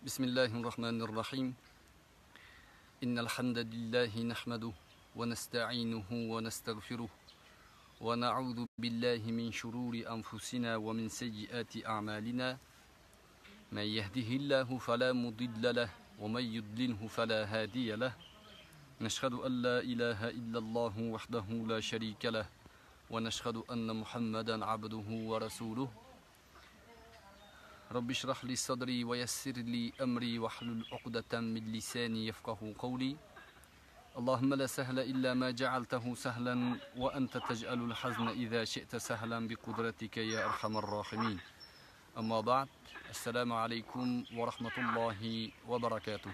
بسم الله الرحمن الرحيم إن الحمد لله نحمده ونستعينه ونستغفره ونعوذ بالله من شرور أنفسنا ومن سيئات أعمالنا من يهده الله فلا مضل له ومن يضلله فلا هادي له نشهد أن لا إله إلا الله وحده لا شريك له ونشهد أن محمدا عبده ورسوله رب اشرح لي صدري ويسر لي أمري واحلل عقدة من لساني يفقه قولي اللهم لا سهل إلا ما جعلته سهلا وأنت تجعل الحزن إذا شئت سهلا بقدرتك يا أرحم الراحمين أما بعد السلام عليكم ورحمة الله وبركاته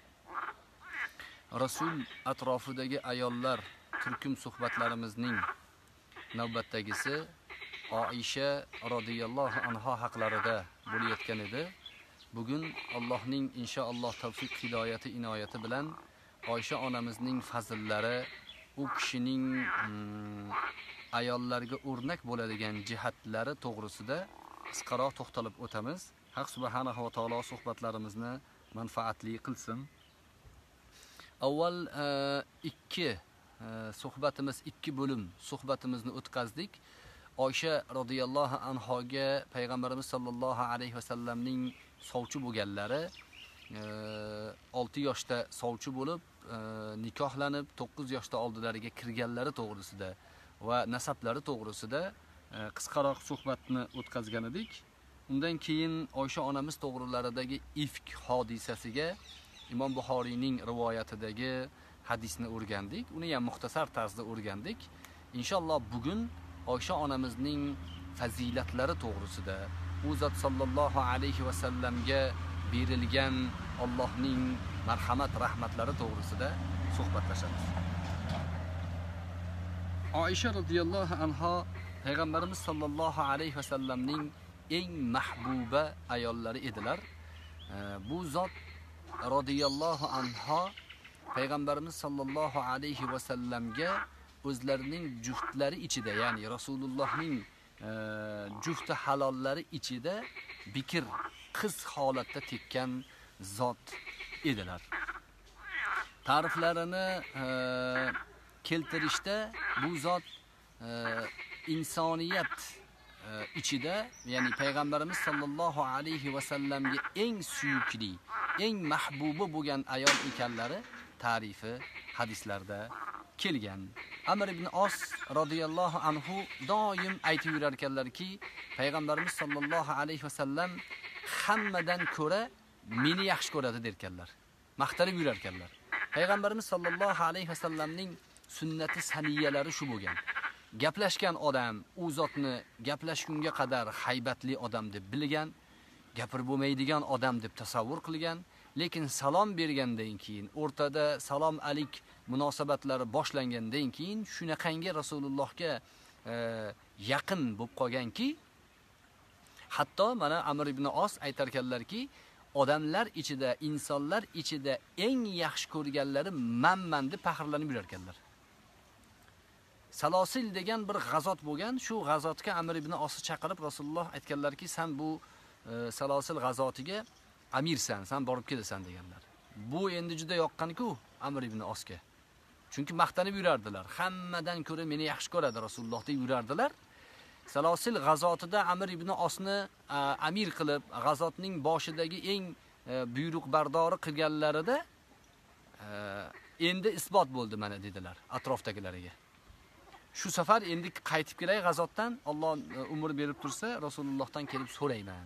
Rasul atrofidagi ayollar turkum suhbatlarimizning navbatdagisi Oisha radhiyallohu anha haqlarida bo'layotgan edi. Bugun Allohning inshaalloh tavfiq hidoyati inoyati bilan Oisha onamizning fazillari, u kishining ayollarga o'rnak bo'ladigan jihatlari to'g'risida qisqaroq to'xtalib o'tamiz. Haq subhanahu va taolo suhbatlarimizni manfaatli qilsin. Avval ikki bo'lim suhbatimizni o'tkazdik. Oysha radhiyallohu anhoga payg'ambarimiz sollallohu alayhi vasallamning sovchi bo'lganlari 6 yoshda sovchi bo'lib nikohlanib 9 yoshda oldilariga kirganlari to'g'risida va nasablari to'g'risida qisqaroq suhbatni o'tkazgan edik. Undan keyin Oysha onamiz to'g'rilaridagi ifk hodisasiga Imom Buxoriyning rivoyatidagi hadisni o'rgandik. Uni ham muxtasar tarzda o'rgandik. Inshaalloh bugun Oysha onamizning fazilatlari to'g'risida, u zot sallallohu alayhi va sallamga berilgan Allohning marhamat rahmatlari to'g'risida suhbatlashamiz. Oysha radhiyallohu anha payg'ambarimiz sallallohu alayhi va sallamning eng mahbuba ayollari edilar. Bu zot radhiyallohu anha payg'ambarimiz sallallohu alayhi va sallamga o'zlarining juftlari ichida, ya'ni Rasulullohning jufti halollari ichida bikir qiz holatda tekkan zot edilar. Ta'riflarini keltirishda bu zot insoniyat ichida, ya'ni payg'ambarimiz sallallohu alayhi va sallamga eng suyukli, eng mahbubi bo'lgan ayol ekanlari ta'rifi hadislarda kelgan. Amr ibn Os radhiyallohu anhu doim aytib yurar ekanlarki, payg'ambarimiz sallallohu alayhi va sallam hammadan ko'ra meni yaxshi ko'radi derkanlar. Maqtalib yurar ekanlar. Payg'ambarimiz sallallohu alayhi va sallamning sunnati saniyalari shu bo'lgan. Gaplashgan odam u zotni gaplashgunga qadar haybatli odam deb bilgan, gapirib bo'lmaydigan odam deb tasavvur qilgan, lekin salom bergandan keyin, o'rtada salom alik munosabatlari boshlangandan keyin shunaqangi Rasulullohga yaqin bo'lib qolganki, hatto mana Amr ibn Os aytarkanlarki, odamlar ichida, insonlar ichida eng yaxshi ko'rganlari manman deb faxrlanib yurar ekanlar. Salosil degan bir g'azot bo'lgan, shu g'azotga Amr ibn Osni chaqirib Rasululloh aytganlarki, sen bu Salosil g'azotiga amirsan, sen borib kelasan deganlar. Bu endi juda yoqqan-ku Amr ibn Osga. Chunki maqtanib yurardilar. Hammadan ko'ra meni yaxshi ko'radi Rasululloh deb yurardilar. Salosil g'azotida Amr ibn Osni amir qilib, g'azotning boshidagi eng buyruqbardori qilganlarida endi isbot bo'ldi mana dedilar atrofdagilariga. Shu safar endi qaytib kelay g'azotdan, Alloh umr berib tursa, Rasulullohdan kelib so'rayman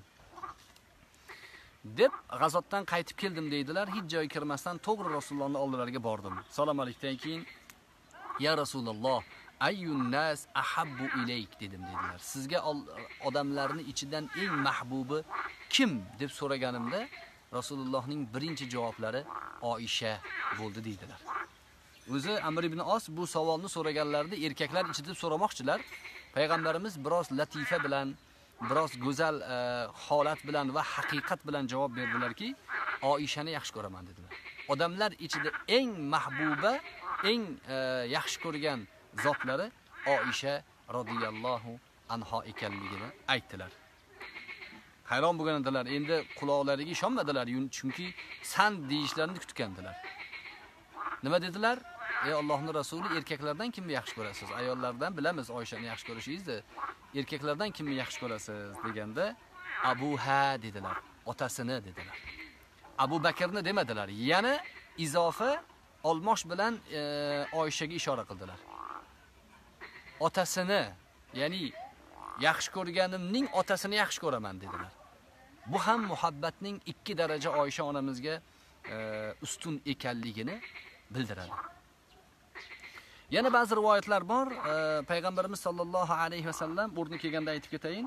deb g'azotdan qaytib keldim deydilar. Hech joyga kirmasdan to'g'ri Rasulullohning oldilariga bordim. Salom alaykumdan keyin ya Rasululloh ayyun nas ahabbu ilayk dedim dedilar. Sizga odamlarning ichidan eng mahbubi kim deb so'raganimda Rasulullohning birinchi javoblari Oisha bo'ldi deydilar. O'zi Amr ibn Os bu savolni so'raganlarida erkaklar ichida so'ramoqchilar. Payg'ambarimiz biroz latifa bilan, biroz go'zal holat bilan va haqiqat bilan javob berdilarki, Oishani yaxshi ko'raman dedilar. Odamlar ichida eng mahbuba, eng yaxshi ko'rgan zotlari Oisha radhiyallohu anha ekanligini aytdilar. hayron bo'lgan edilar. Endi quloqlariga ishonmadilar, chunki san deyishlarini kutgandilar. Nima dedilar? Ey Allohning rasuli, erkaklardan kimni yaxshi ko'rasiz? Ayollardan bilamiz Oyshani yaxshi ko'rishingizni. Erkaklardan kimni yaxshi ko'rasiz deganda Abuha dedilar. Otasini dedilar. Abu Bakrni demadilar. Yana izofa olmosh bilan Oyshaga ishora qildilar. Otasini, ya'ni yaxshi ko'rganimning otasini yaxshi ko'raman dedilar. Bu ham muhabbatning 2 daraja Oysha onamizga ustun ekanligini bildiradi. Yana ba'zi rivoyatlar bor. Payg'ambarimiz sollallohu alayhi vasallam o'rni kelganda aytib ketayin.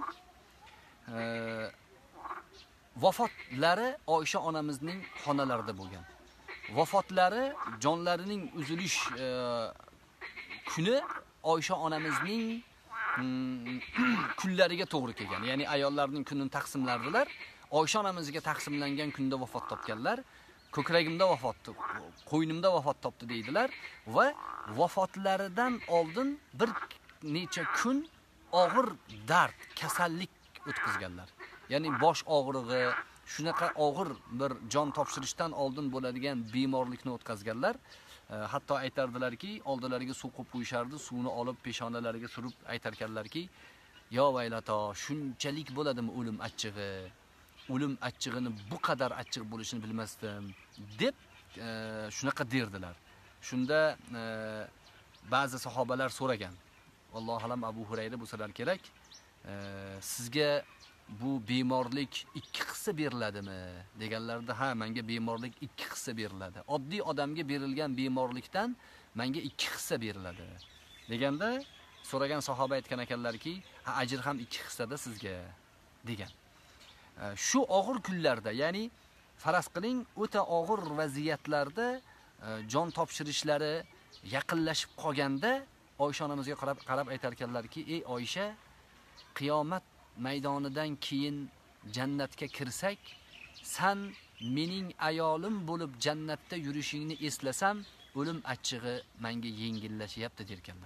Vafotlari Oysha onamizning xonalarida bo'lgan. Vafotlari, jonlarining uzilish kuni Oysha onamizning kunlariga to'g'ri kelgan. Ya'ni ayollarning kunini taqsimlardilar. Oysha onamizga taqsimlangan kunda vafot topganlar. Ko'kragimda vafot topdi, qo'ynimda vafot topdi deydilar va vafotlaridan oldin bir necha kun og'ir dard, kasallik o'tkazganlar. Ya'ni bosh og'rig'i, shunaqa og'ir bir jon topshirishdan oldin bo'ladigan bemorlikni o'tkazganlar. Hatto aytardilarki, oldilariga suv qo'yib qo'yishardi, suvni olib peshonalariga surib aytarkanlarki, "Yo vaylato, shunchalik bo'ladimi o'lim achchig'i? O'lim achchig'ini bu qadar achchiq bo'lishini bilmasdim" deb shunaqa derdilar. Shunda ba'zi sahobalar so'ragan. Alloh alam Abu Hurayra bo'lsalar kerak, sizga bu bemorlik 2 hissa beriladimi deganlarda, ha, menga bemorlik 2 hissa beriladi. Oddiy odamga berilgan bemorlikdan menga 2 hissa beriladi deganda, so'ragan sahoba aytgan ekanlarki, ha, ajr ham 2 hissada sizga degan. Shu og'ir kunlarda, ya'ni faraz qiling, o'ta og'ir vaziyatlarda jon topshirishlari yaqinlashib qolganda Oysha onamizga qarab aytarkanlarki, "Ey Oysha, qiyomat maydonidan keyin jannatga kirsak, sen mening ayolim bo'lib jannatda yurishingni eslasam, o'lim achchig'i menga yengillashyapti" derkanlar.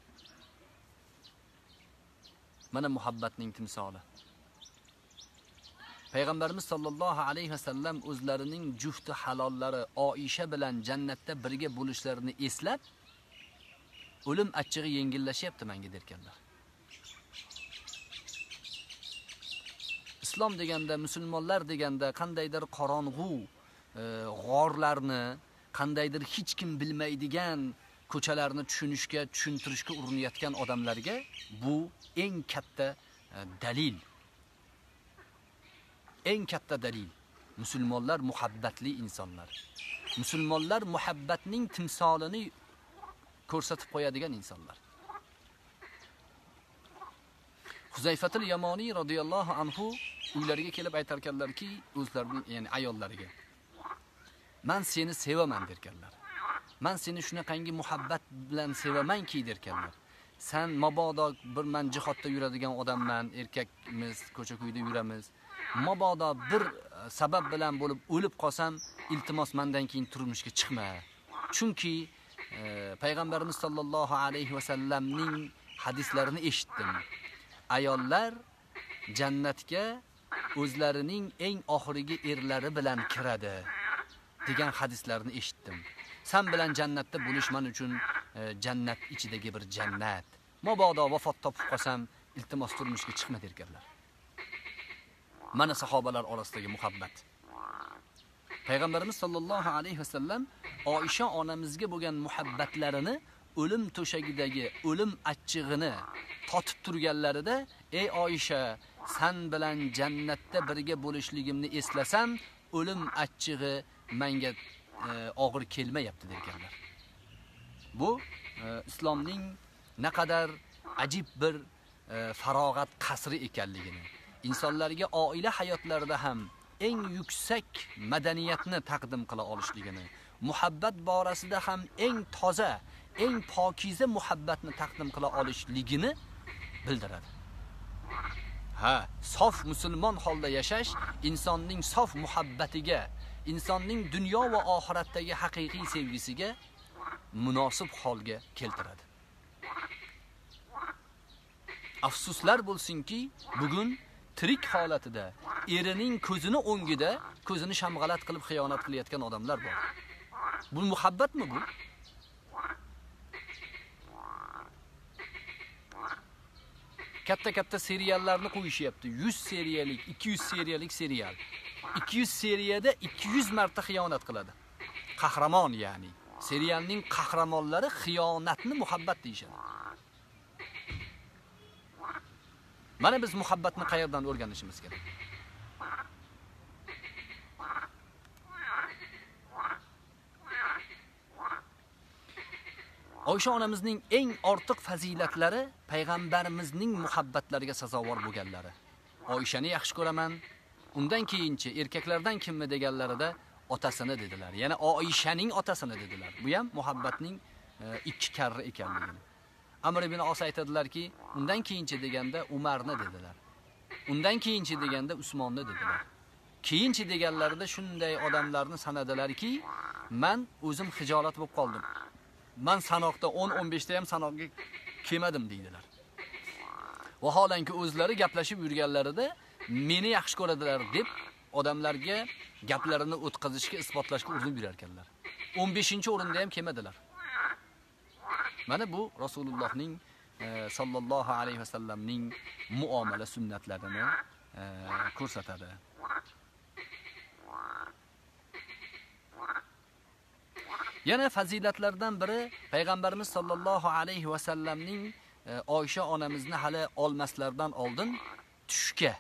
Mana muhabbatning timsoli. Payg'ambarimiz sollallohu alayhi vasallam o'zlarining jufti halollari Oysha bilan jannatda birga bo'lishlarini eslab, o'lim achchig'i yengillashyapti menga derkanlar. Islom deganda, musulmonlar deganda qandaydir qorong'u g'orlarni, qandaydir hech kim bilmaydigan ko'chalarni tushuntirishga urinayotgan odamlarga bu eng katta dalil. Eng katta dalil. Musulmonlar muhabbatli insonlar. Musulmonlar muhabbatning timsolini ko'rsatib qo'yadigan insonlar. Huzayfatul Yamoni radhiyallohu anhu uylariga kelib aytarkanlarki, o'zlarining, ya'ni ayollariga, "Men seni sevaman" derkanlar. "Men seni shunaqangi muhabbat bilan sevamanki" derkanlar. "Sen mabodo bir men jihodda yuradigan odamman, erkakmiz, ko'cha-ko'yda yuramiz. Mabodo bir sabab bilan bo'lib o'lib qolsam, iltimos mendan keyin turmushga chiqma. Chunki payg'ambarimiz sollallohu alayhi vasallamning hadislarini eshitdim. Ayollar jannatga o'zlarining eng oxirgi erlari bilan kiradi" degan hadislarni eshitdim. "Sen bilan jannatda bo'lish men uchun jannat ichidagi bir jannat. Mabodo vafot topib qolsam, iltimos turmushga chiqma" derkanlar. Mana sahobalar orasidagi muhabbat. Payg'ambarimiz sollallohu alayhi vasallam Oysha onamizga bo'lgan muhabbatlarini o'lim to'shagidagi o'lim achchig'ini totib turganlarida, "Ey Oysha, sen bilan jannatda birga bo'lishligimni eslasam, o'lim achchig'i menga og'ir kelmayapti" derkanlar. Bu islomning naqadar ajib bir farog'at qasri ekanligini, insonlarga oila hayotlarida ham eng yuksak madaniyatni taqdim qila olishligini, muhabbat borasida ham eng toza, eng pokiza muhabbatni taqdim qila olishligini bildiradi. Ha, sof musulmon holda yashash insonning sof muhabbatiga, insonning dunyo va oxiratdagi haqiqiy sevgisiga munosib holga keltiradi. Afsuslar bo'lsinki, bugun tirik holatida erining ko'zini o'ngida ko'zini shamg'alat qilib xiyonat qilayotgan odamlar bor. Bu muhabbatmi bu? Katta seriallarni qo'yishyapti. 100 seriyalik, 200 seriyalik serial. 200 seriyada 200 marta xiyonat qiladi. Qahramon ya'ni. Serialning qahramonlari xiyonatni muhabbat deyshadi. Mana biz muhabbatni qayerdan o'rganishimiz kerak? Oysha onamizning eng ortiq fazilatlari payg'ambarimizning muhabbatlariga sazovor bo'lganlari. Oyshani yaxshi ko'raman. Undan keyinchi erkaklardan kimmi deganlarida otasini dedilar. Yana Oyshaning otasini dedilar. Bu ham muhabbatning ikki karri ekanligini. Amr ibn Os aytadilarki, undan keyinchi deganda Umarni dedilar. Undan keyinchi deganda Usmonni dedilar. Keyinchi deganlarida shunday odamlarni sanadilarki, men o'zim hijolat bo'lib qoldim. Men sanoqda 10-15 ta ham sanoqga kelmadim deydilar. Vaholanki o'zlari gaplashib yurganlarida meni yaxshi ko'radilar deb odamlarga gaplarini o'tkazishga, isbotlashga urinib yurar ekanlar. 15-o'rinda ham kelmadilar. Mana bu Rasulullohning sallallohu alayhi vasallamning muomala sunnatlarini ko'rsatadi. Yana fazilatlardan biri payg'ambarimiz sallallohu alayhi vasallamning Oysha onamizni hali olmaslardan oldin tushga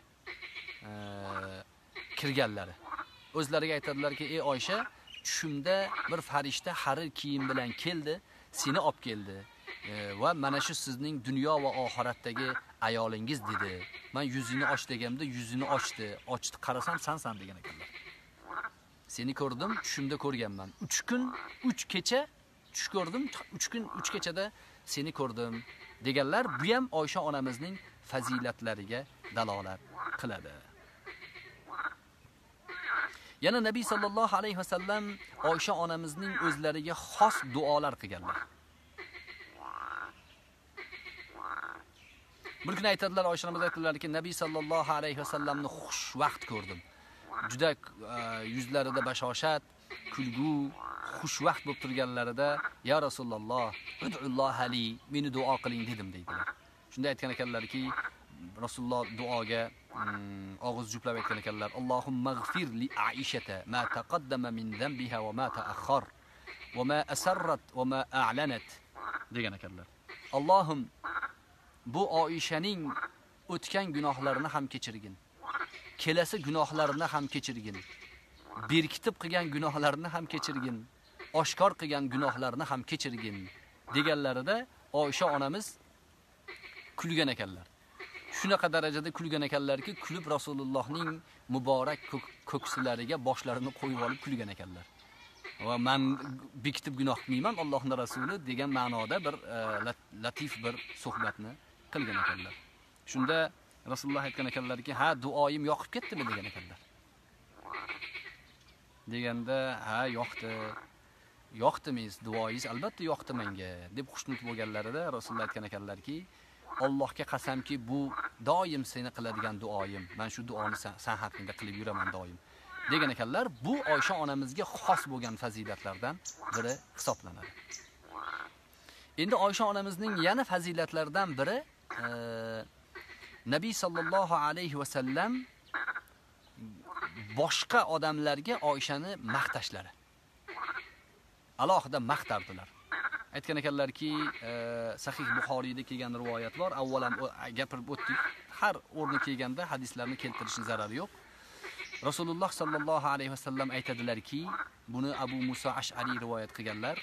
kirganlari. O'zlariga aytadilarki, "Ey Oysha, tushimda bir farishta harir kiyim bilan keldi, seni olib keldi va mana shu sizning dunyo va oxiratdagi ayolingiz dedi. Men yuzini och deganimda yuzini ochdi. Ochdi, qarasam sensan" degan ekanlar. Seni ko'rdim, tushimda ko'rganman. 3 kun, 3 kecha tush ko'rdim, 3 kun, 3 kechada seni ko'rdim deganlar. Bu ham Oysha onamizning fazilatlariga dalolat qiladi. Yana Nabiy sallallohu alayhi vasallam Oysha onamizning o'zlariga xos duolar qilganlar. Bir kun aytadilar, Oysha onamiz aytadilarki, Nabiy sallallohu alayhi vasallamni xushvaqt ko'rdim. Juda yuzlarida bashoshat, kulgu, xushvaqt bo'lib turganlarida, "Ya Rasululloh, ud'ulloha li, meni duo qiling" dedim deydilar. Shunda aytgan ekanlarki, Rasululloh duoga og'iz juplab aytgan ekanlar, "Allohumma g'fir li Aishata ma taqaddama min zambiha va ma ta'akhkhar va ma asarrat va ma a'lanat" degan ekanlar. Allohim bu Oyshaning o'tgan gunohlarini ham kechirgin. Kelasi gunohlarini ham kechirgin. Berkitib qilgan gunohlarini ham kechirgin. Oshkor qilgan gunohlarini ham kechirgin deganlarida Oysha onamiz kulgan ekanlar. Shunaqa darajada kulgan ekanlarki, kulib Rasulullohning muborak ko'ksilariga boshlarini qo'yib olib kulgan ekanlar. Va men bekitib gunoh qilmayman, Allohning rasuli degan ma'noda bir latif bir suhbatni qilgan ekanlar. Shunda Rasululloh aytgan ekanlarki, "Ha, duoyim yoqib ketdimi?" degan ekanlar. Deganda, "Ha, yoqdi. Yoqdimiz, duoyingiz albatta yoqdi menga" deb xushnud bo'lganlarida Rasululloh aytgan ekanlarki, "Allohga qasamki, bu doim seni qiladigan duoyim. Men shu duoni sen haqingda qilib yuraman doim" degan ekanlar. Bu Oysha onamizga xos bo'lgan fazilatlardan biri hisoblanadi. Endi Oysha onamizning yana fazilatlaridan biri Nabiy sallallohu alayhi vasallam boshqa odamlarga Oyshani maqtashlari. Alohida maqtardilar. Aytgan ekanlarki, Sahih Buxoriyda kelgan rivoyat bor. Avvalam gapirib o'tdik. Har o'rni kelganda hadislarni keltirishning zarari yo'q. Rasululloh sallallohu alayhi vasallam aytadilarki, buni Abu Musa Ash'ari rivoyat qilganlar.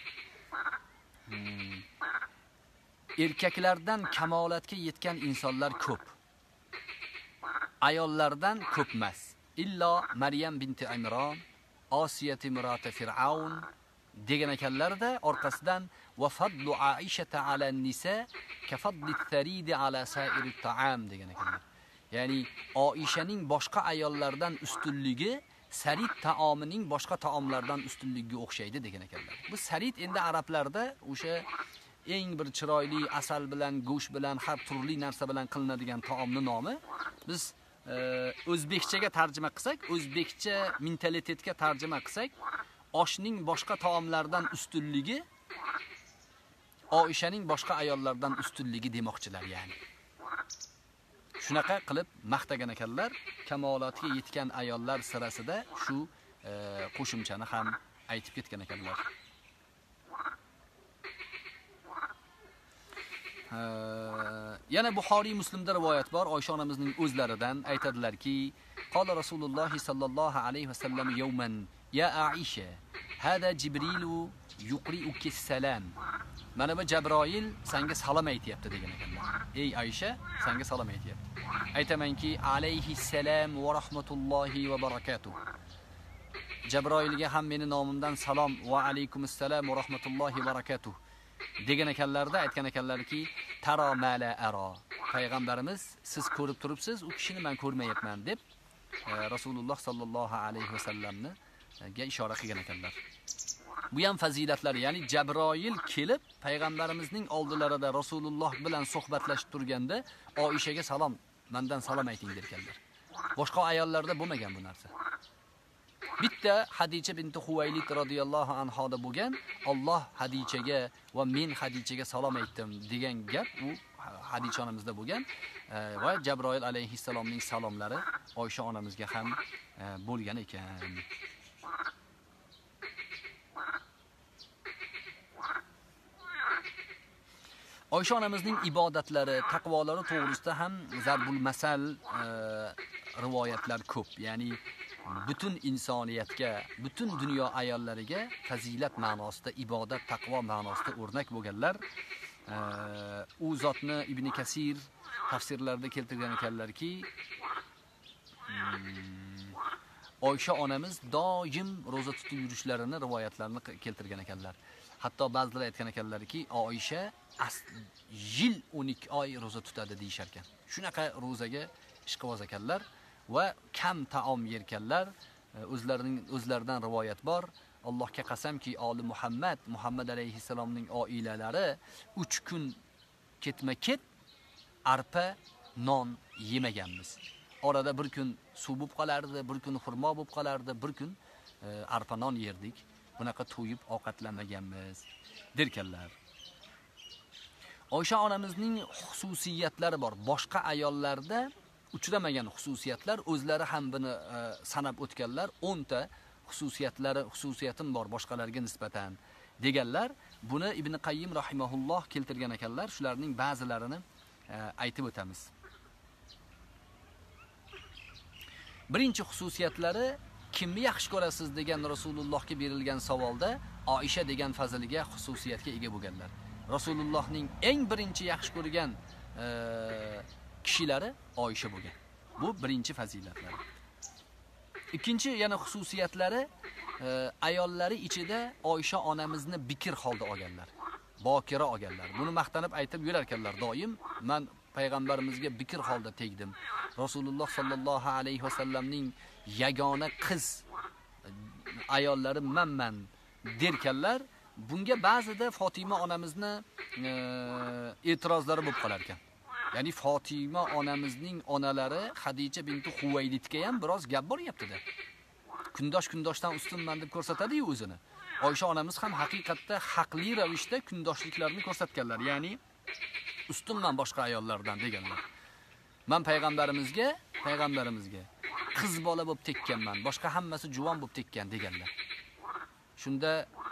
Erkaklardan kamolatga yetgan insonlar ko'p. Ayollardan ko'p emas. Illo Maryam binti Imron, Osiyat imroti Fir'aun degan ekanlarda orqasidan va fadlu Aishata ala nisa ka fadli tharidi ala sa'iri ta'am degan ekanlar. Ya'ni Oishaning boshqa ayollardan ustunligi sarid taomining boshqa taomlardan ustunligiga o'xshaydi degan ekanlar. Bu sarid endi arablarda o'sha eng bir chiroyli asal bilan, go'sht bilan, har turli narsa bilan qilinadigan taomning nomi. Biz o'zbekchaga tarjima qilsak, o'zbekcha mentalitetga tarjima qilsak, oshning boshqa taomlardan ustunligi Oishaning boshqa ayollardan ustunligi demoqchilar, ya'ni. Shunaqa qilib maqtagan ekanlar, kamolotga yetgan ayollar sirasida shu qo'shimchani ham aytib ketgan ekanlar. Yana Buxoriy Muslimda rivoyat bor, Oysha onamizning o'zlaridan aytadilarki, qala Rasululloh sallallohu alayhi vasallam yawman ya Aisha, hada Jibrilu yuqri'uki salam. Mana bu Jabroil senga salom aytayapti degan ekanlar. Ey Aisha, senga salom aytayapti. Aytamanki, alayhi salam va rahmatullohi va barakatuh. Jabroilga ham meni nomimdan salom va alaykumus salam va rahmatullohi va barakatuh degan ekanlarda aytgan ekanlarki, taro mala ara. Payg'ambarimiz siz ko'rib turibsiz, u kishini men ko'rmayapman deb Rasululloh sallallohu alayhi vasallamni ga ishora qilgan ekanlar. Bu ham fazilatlari, ya'ni Jabroil kelib payg'ambarimizning oldilarida Rasululloh bilan suhbatlashib turganda Oishaga salom, mendan salom ayting derkanlar. Boshqa ayollarda bo'lmagan bu narsa. Bitta Hadicha binti Huvaylid radhiyallohu anhoda bo'lgan, Alloh Hadichaga va men Hadichaga salom aytdim degan gap u Hadicha onamizda bo'lgan va Jabroil alayhissalomning salomlari Oysha onamizga ham bo'lgan ekan. Oysha onamizning ibodatlari, taqvolari to'g'risida ham zarbul masal rivoyatlar ko'p. Ya'ni butun insoniyatga, butun dunyo ayollariga fazilat ma'nosida, ibodat, taqvo ma'nosida o'rnak bo'lganlar. U zotni Ibn Kasir tafsirlarida keltirgan ekanlarki, Oysha onamiz doim roza tutib yurishlarini, rivoyatlarini keltirgan ekanlar. Hatto ba'zilar aytgan ekanlarki, Oysha yil 12 oy roza tutadi deyshar ekan. Shunaqa rozaga ishqiboz ekanlar va kam taom yerkanlar. O'zlaridan rivoyat bor. Allohga qasamki, oli Muhammad alayhissalomning oilalari 3 kun ketma-ket arpa non yemaganmiz. Orada bir kun suv bo'lib qolardi, bir kun xurmo bo'lib qolardi, bir kun arpa non yerdik. Bunaqa to'yib ovqatlanmaganmiz derkanlar. Oysha onamizning xususiyatlari bor. Boshqa ayollarda uchramagan xususiyatlar, o'zlari ham buni sanab o'tganlar. 10 ta xususiyatim bor boshqalarga nisbatan deganlar. Buni Ibn Qayyim rahimahulloh keltirgan ekanlar. Shularning ba'zilarini aytib o'tamiz. Birinchi xususiyatlari, kimni yaxshi ko'rasiz degan Rasulullohga berilgan savolda Oisha degan faziliga, xususiyatga ega bo'lganlar. Rasulullohning eng birinchi yaxshi ko'rgan kishilari Oisha bo'lgan. Bu birinchi fazilatlari. Ikkinchi yana xususiyatlari, ayollari ichida Oysha onamizni bikir holda olganlar. Bokira olganlar. Buni maqtanib aytib yurar ekanlar doim. Men payg'ambarimizga bikir holda tegdim. Rasululloh sallallohu alayhi vasallamning yagona qiz ayollari manman derkanlar. Bunga ba'zida Fatima onamizni e'tirozlari bo'lib qolar ekan. Ya'ni Fatima onamizning onalari Hadicha binti Huvaylidga ham biroz gap boryapti-da. Kundoshdan ustunman deb ko'rsatadi-yu o'zini. Oysha onamiz ham haqiqatda haqli ravishda kundoshliklarini ko'rsatganlar. Ya'ni ustunman boshqa ayollardan deganlar. Men payg'ambarimizga qiz bola bo'lib tekkanman, boshqa hammasi juvon bo'lib tekkan deganlar. Shunda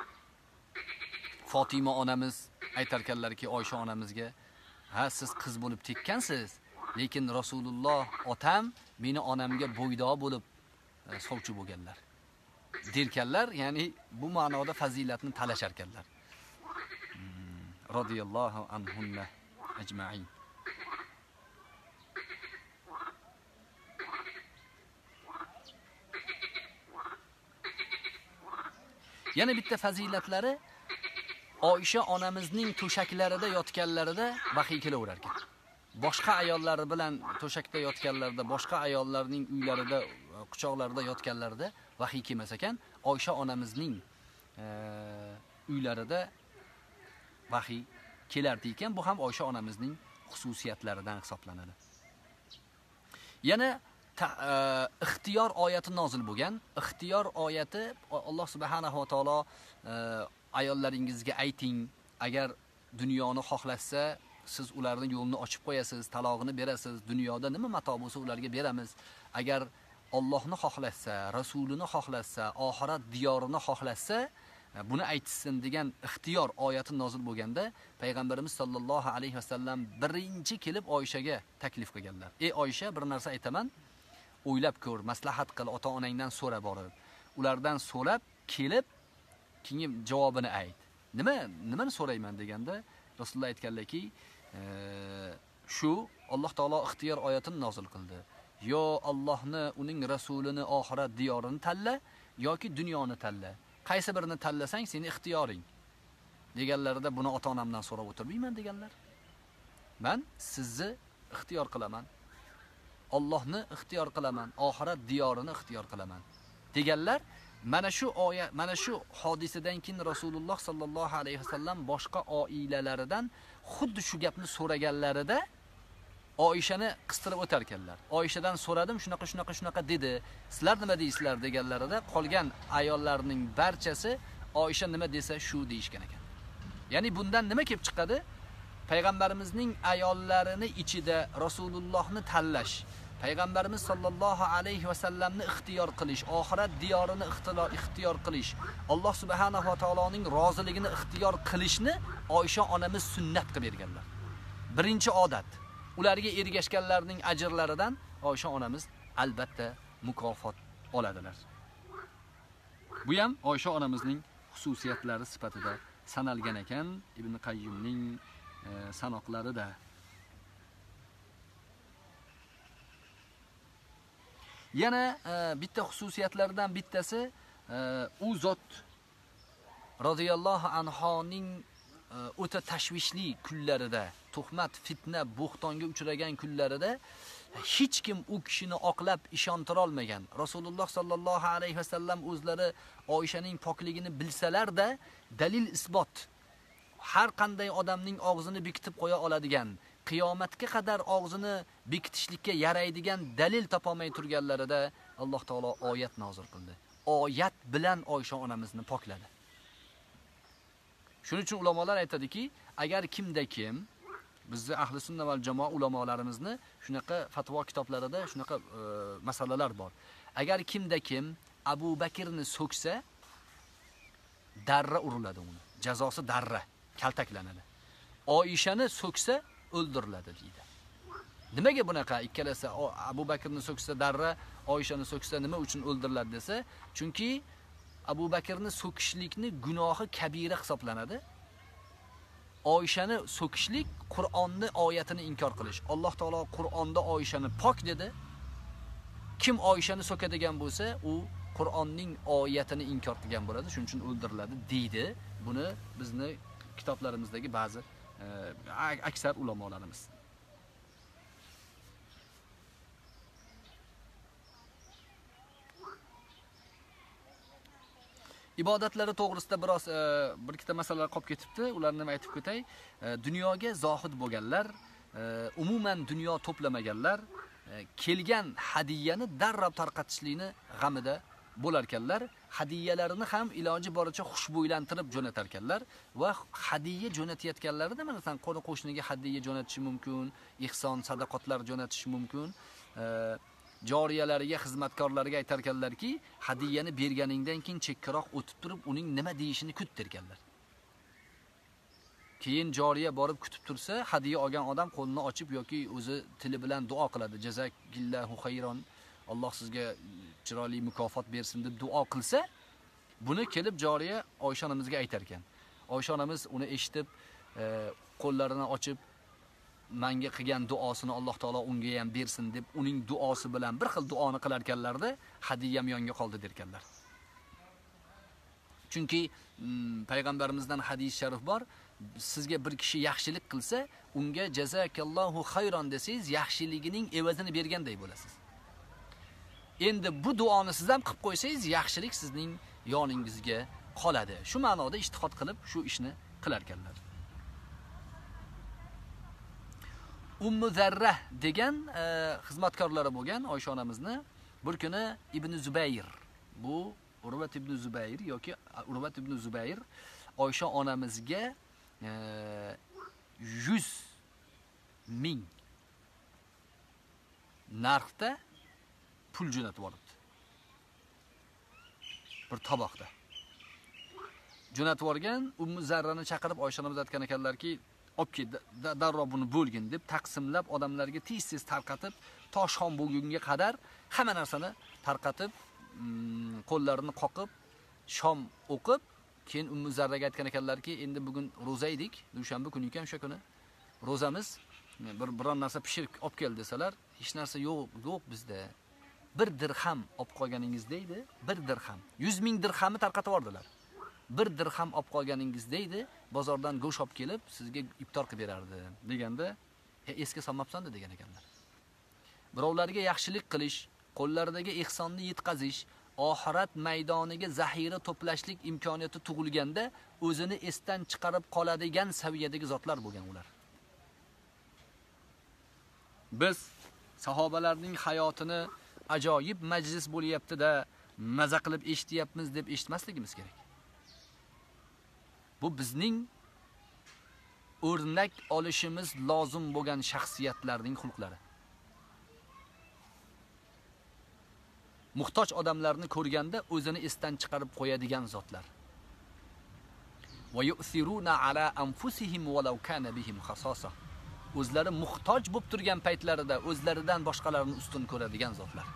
Fatima onamiz aytarkanlarki Oysha onamizga, ha siz qiz bo'lib tekkansiz, lekin Rasululloh otam meni onamga bo'ydo bo'lib sovchi bo'lganlar. Derkanlar, ya'ni bu ma'noda fazilatni talashar ekanlar. Radiyallohu anhunna ajma'in. Yana bitta fazilatlari, Oysha onamizning to'shaklarida yotganlarida vahiy kelaverar ekan. Boshqa ayollar bilan to'shakda yotganlarida, boshqa ayollarning uylarida, quchoqlarida yotganlarida vahiy kelmas ekan. Oysha onamizning uylarida vahiy kelardi ekan. Bu ham Oysha onamizning xususiyatlaridan hisoblanadi. Yana ixtiyor oyati nozil bo'lgan. Ixtiyor oyati Alloh subhanahu va taolo ayollaringizga ayting, agar dunyoni xohlasa, siz ularning yo'lini ochib qo'yasiz, talog'ini berasiz, dunyoda nima mato bo'lsa ularga beramiz. Agar Allohni xohlasa, rasulini xohlasa, oxirat diyorini xohlasa, buni aytsin degan ixtiyor oyati nozil bo'lganda, payg'ambarimiz sollallohu alayhi vasallam birinchi kelib Oyshaga taklif qilganlar. Ey Oysha, bir narsa aytaman, o'ylab ko'r, maslahat qil, ota-onangdan so'ra borib. Ulardan so'rab kelib, keyin javobini ayt. Nimani so'rayman deganda, Rasululloh aytganlarki, shu Alloh taolo ixtiyor oyatini nozil qildi. Yo Allohni, uning rasulini, oxirat diyorini tanla yoki dunyoni tanla. Qaysi birini tanlasang, seni ixtiyoring. Deganlarida buni ota-onamdan so'rab o'tirmayman deganlar. Men sizni ixtiyor qilaman. Allohni ixtiyor qilaman, oxirat diyorini ixtiyor qilaman deganlar. Mana shu oyat, mana shu hodisadan keyin Rasululloh sallallohu alayhi vasallam boshqa oilalaridan xuddi shu gapni so'raganlarida Oyshani qistirib o'tar ekanlar. Oyshadan so'radim, shunaqa dedi. Sizlar nima deysizlar deganlarida qolgan ayollarning barchasi Oysha nima desa shu deyishgan ekan. Ya'ni bundan nima kelib chiqadi? Payg'ambarimizning ayollarini ichida Rasulullohni tanlash, payg'ambarimiz sollallohu alayhi vasallamni ixtiyor qilish, oxirat diyorini ixtiyor qilish, Alloh subhanahu va taoloning roziligini ixtiyor qilishni Oysha onamiz sunnat qilib berganlar. Birinchi odat. Ularga ergashganlarning ajrlaridan Oysha onamiz albatta mukofot oladilar. Bu ham Oysha onamizning xususiyatlari sifatida sanalgan ekan Ibn Qayyimning sanoqlarida. Yana bitta xususiyatlaridan bittasi u zot radhiyallohu anhoning o'ta tashvishli kunlarida, tuhmat, fitna, bo'xtonga uchragan kunlarida hech kim u kishini oqlab ishontira olmagan. Rasululloh sallallohu alayhi vasallam o'zlari Oyshaning pokligini bilsalar-da, dalil isbot har qanday odamning og'zini bekitib qo'ya oladigan, qiyomatga qadar og'zini bekitishlikka yaraydigan dalil topolmay turganlarida Alloh taolo oyat nozil qildi. Oyat bilan Oysha onamizni pokladi. Shuning uchun ulamolar aytadiki, agar kimda kim bizni ahli sunna va jamoa ulamolarimizni shunaqa fatvo kitoblarida shunaqa masalalar bor. Agar kimda kim Abu Bakrni so'ksa, darra uriladi uni. Jazosi darra, kaltaklanadi. Oyshani so'ksa o'ldiriladi deydi. Nimaga bunaqa ikkalasi Abu Bakrni so'ksa darra, Oyshani so'ksa nima uchun o'ldiriladi desa, chunki Abu Bakrni so'kishlikni gunohi kabira hisoblanadi. Oyshani so'kishlik Qur'onni oyatini inkor qilish. Alloh taolo Qur'onda Oyshani pok dedi. Kim Oyshani so'kadigan bo'lsa, u Qur'onning oyatini inkor qilgan bo'ladi, shuning uchun o'ldiriladi deydi. Buni bizni kitoblarimizdagi ba'zi aksar ulamolarimiz. Ibodatlari to'g'risida biroz bir ikkita masalalar qolib ketibdi. Ularni ham aytib ketay. Dunyoga zohid bo'lganlar, umuman dunyo to'plamaganlar, kelgan hadiyani darrab tarqatishlikni g'amida bo'lar ekanlar. Hadiyalarini ham iloji boricha xushbo'ylantirib jo'natar ekanlar va hadiya jo'natayotganlarida masalan qo'shniga hadiya jo'natishi mumkin, ihson, sadaqotlar jo'natishi mumkin. Joriyalariga, xizmatkorlariga aytar ekanlarki, hadiyani berganingdan keyin chekkaroq o'tib turib, uning nima deyishini kuttir ekanlar. Keyin joriya borib kutib tursa, hadiya olgan odam qo'lini ochib yoki o'zi tili bilan duo qiladi. Jazakillahu xayron. Alloh sizga chiroyli mukofot bersin deb duo qilsa, buni kelib joriya Oysha onamizga aytar ekan. Oysha onamiz uni eshitib, qo'llarini ochib menga qilgan duosini Alloh taolo unga ham bersin deb uning duosi bilan bir xil duoni qilar ekanlarda, hadiyam yonga qoldi derkanlar. Chunki payg'ambarimizdan hadis sharif bor, sizga bir kishi yaxshilik qilsa, unga jazakallohu xayron desangiz, yaxshiligining evazini berganday bo'lasiz. Endi bu duoni siz ham qilib qo'ysangiz, yaxshilik sizning yoningizga qoladi. Shu ma'noda ijtihod qilib shu ishni qilar ekanlar. Ummu Zarra degan xizmatkorlari bo'lgan Oysha onamizni bir kuni Ibn Zubayr, bu Urvat ibn Zubayr yoki Urvat ibn Zubayr Oysha onamizga 100,000 narxda pul jo'natib olibdi. Bir toboqda. Jo'natib olgan, Ummu Zarrani chaqirib Oysha onamiz aytgan ekanlarki, olib kel, darrov buni bo'lgin deb taqsimlab odamlarga tez-tez tarqatib, to shom bo'lgunga qadar hamma narsani tarqatib, qo'llarini qoqib, shom o'qib, keyin Ummu Zarraga aytgan ekanlarki, endi bugun roza edik, dushanba kuni ekan o'sha kuni. Rozamiz, biron narsa pishirib olib kel desalar, hech narsa yo'q bizda. 1 dirham olib qolganingizda edi, 1 dirham. 100,000 dirhamni tarqatib yordilar. 1 dirham olib qolganingizda edi, bozordan go'sht olib kelib sizga iftor qilib berardi deganda, esga solmabsan-da degan ekanlar. Birovlarga yaxshilik qilish, qo'llaridagi ihsonni yetkazish, oxirat maydoniga zaxira to'plashlik imkoniyati tug'ilganda o'zini esdan chiqarib qoladigan saviyadagi zotlar bo'lgan ular. Biz sahobalarning hayotini ajoyib majlis bo'lyapti-da, maza qilib eshityapmiz deb eshitmasligimiz kerak. Bu bizning o'rnak olishimiz lozim bo'lgan shaxsiyatlarning xulqlari. Muhtoj odamlarni ko'rganda o'zini esdan chiqarib qo'yadigan zotlar. Va yu'thiruna ala anfusihim walau kana bihim khasasa. O'zlari muhtoj bo'lib turgan paytlarida o'zlaridan boshqalarni ustun ko'radigan zotlar.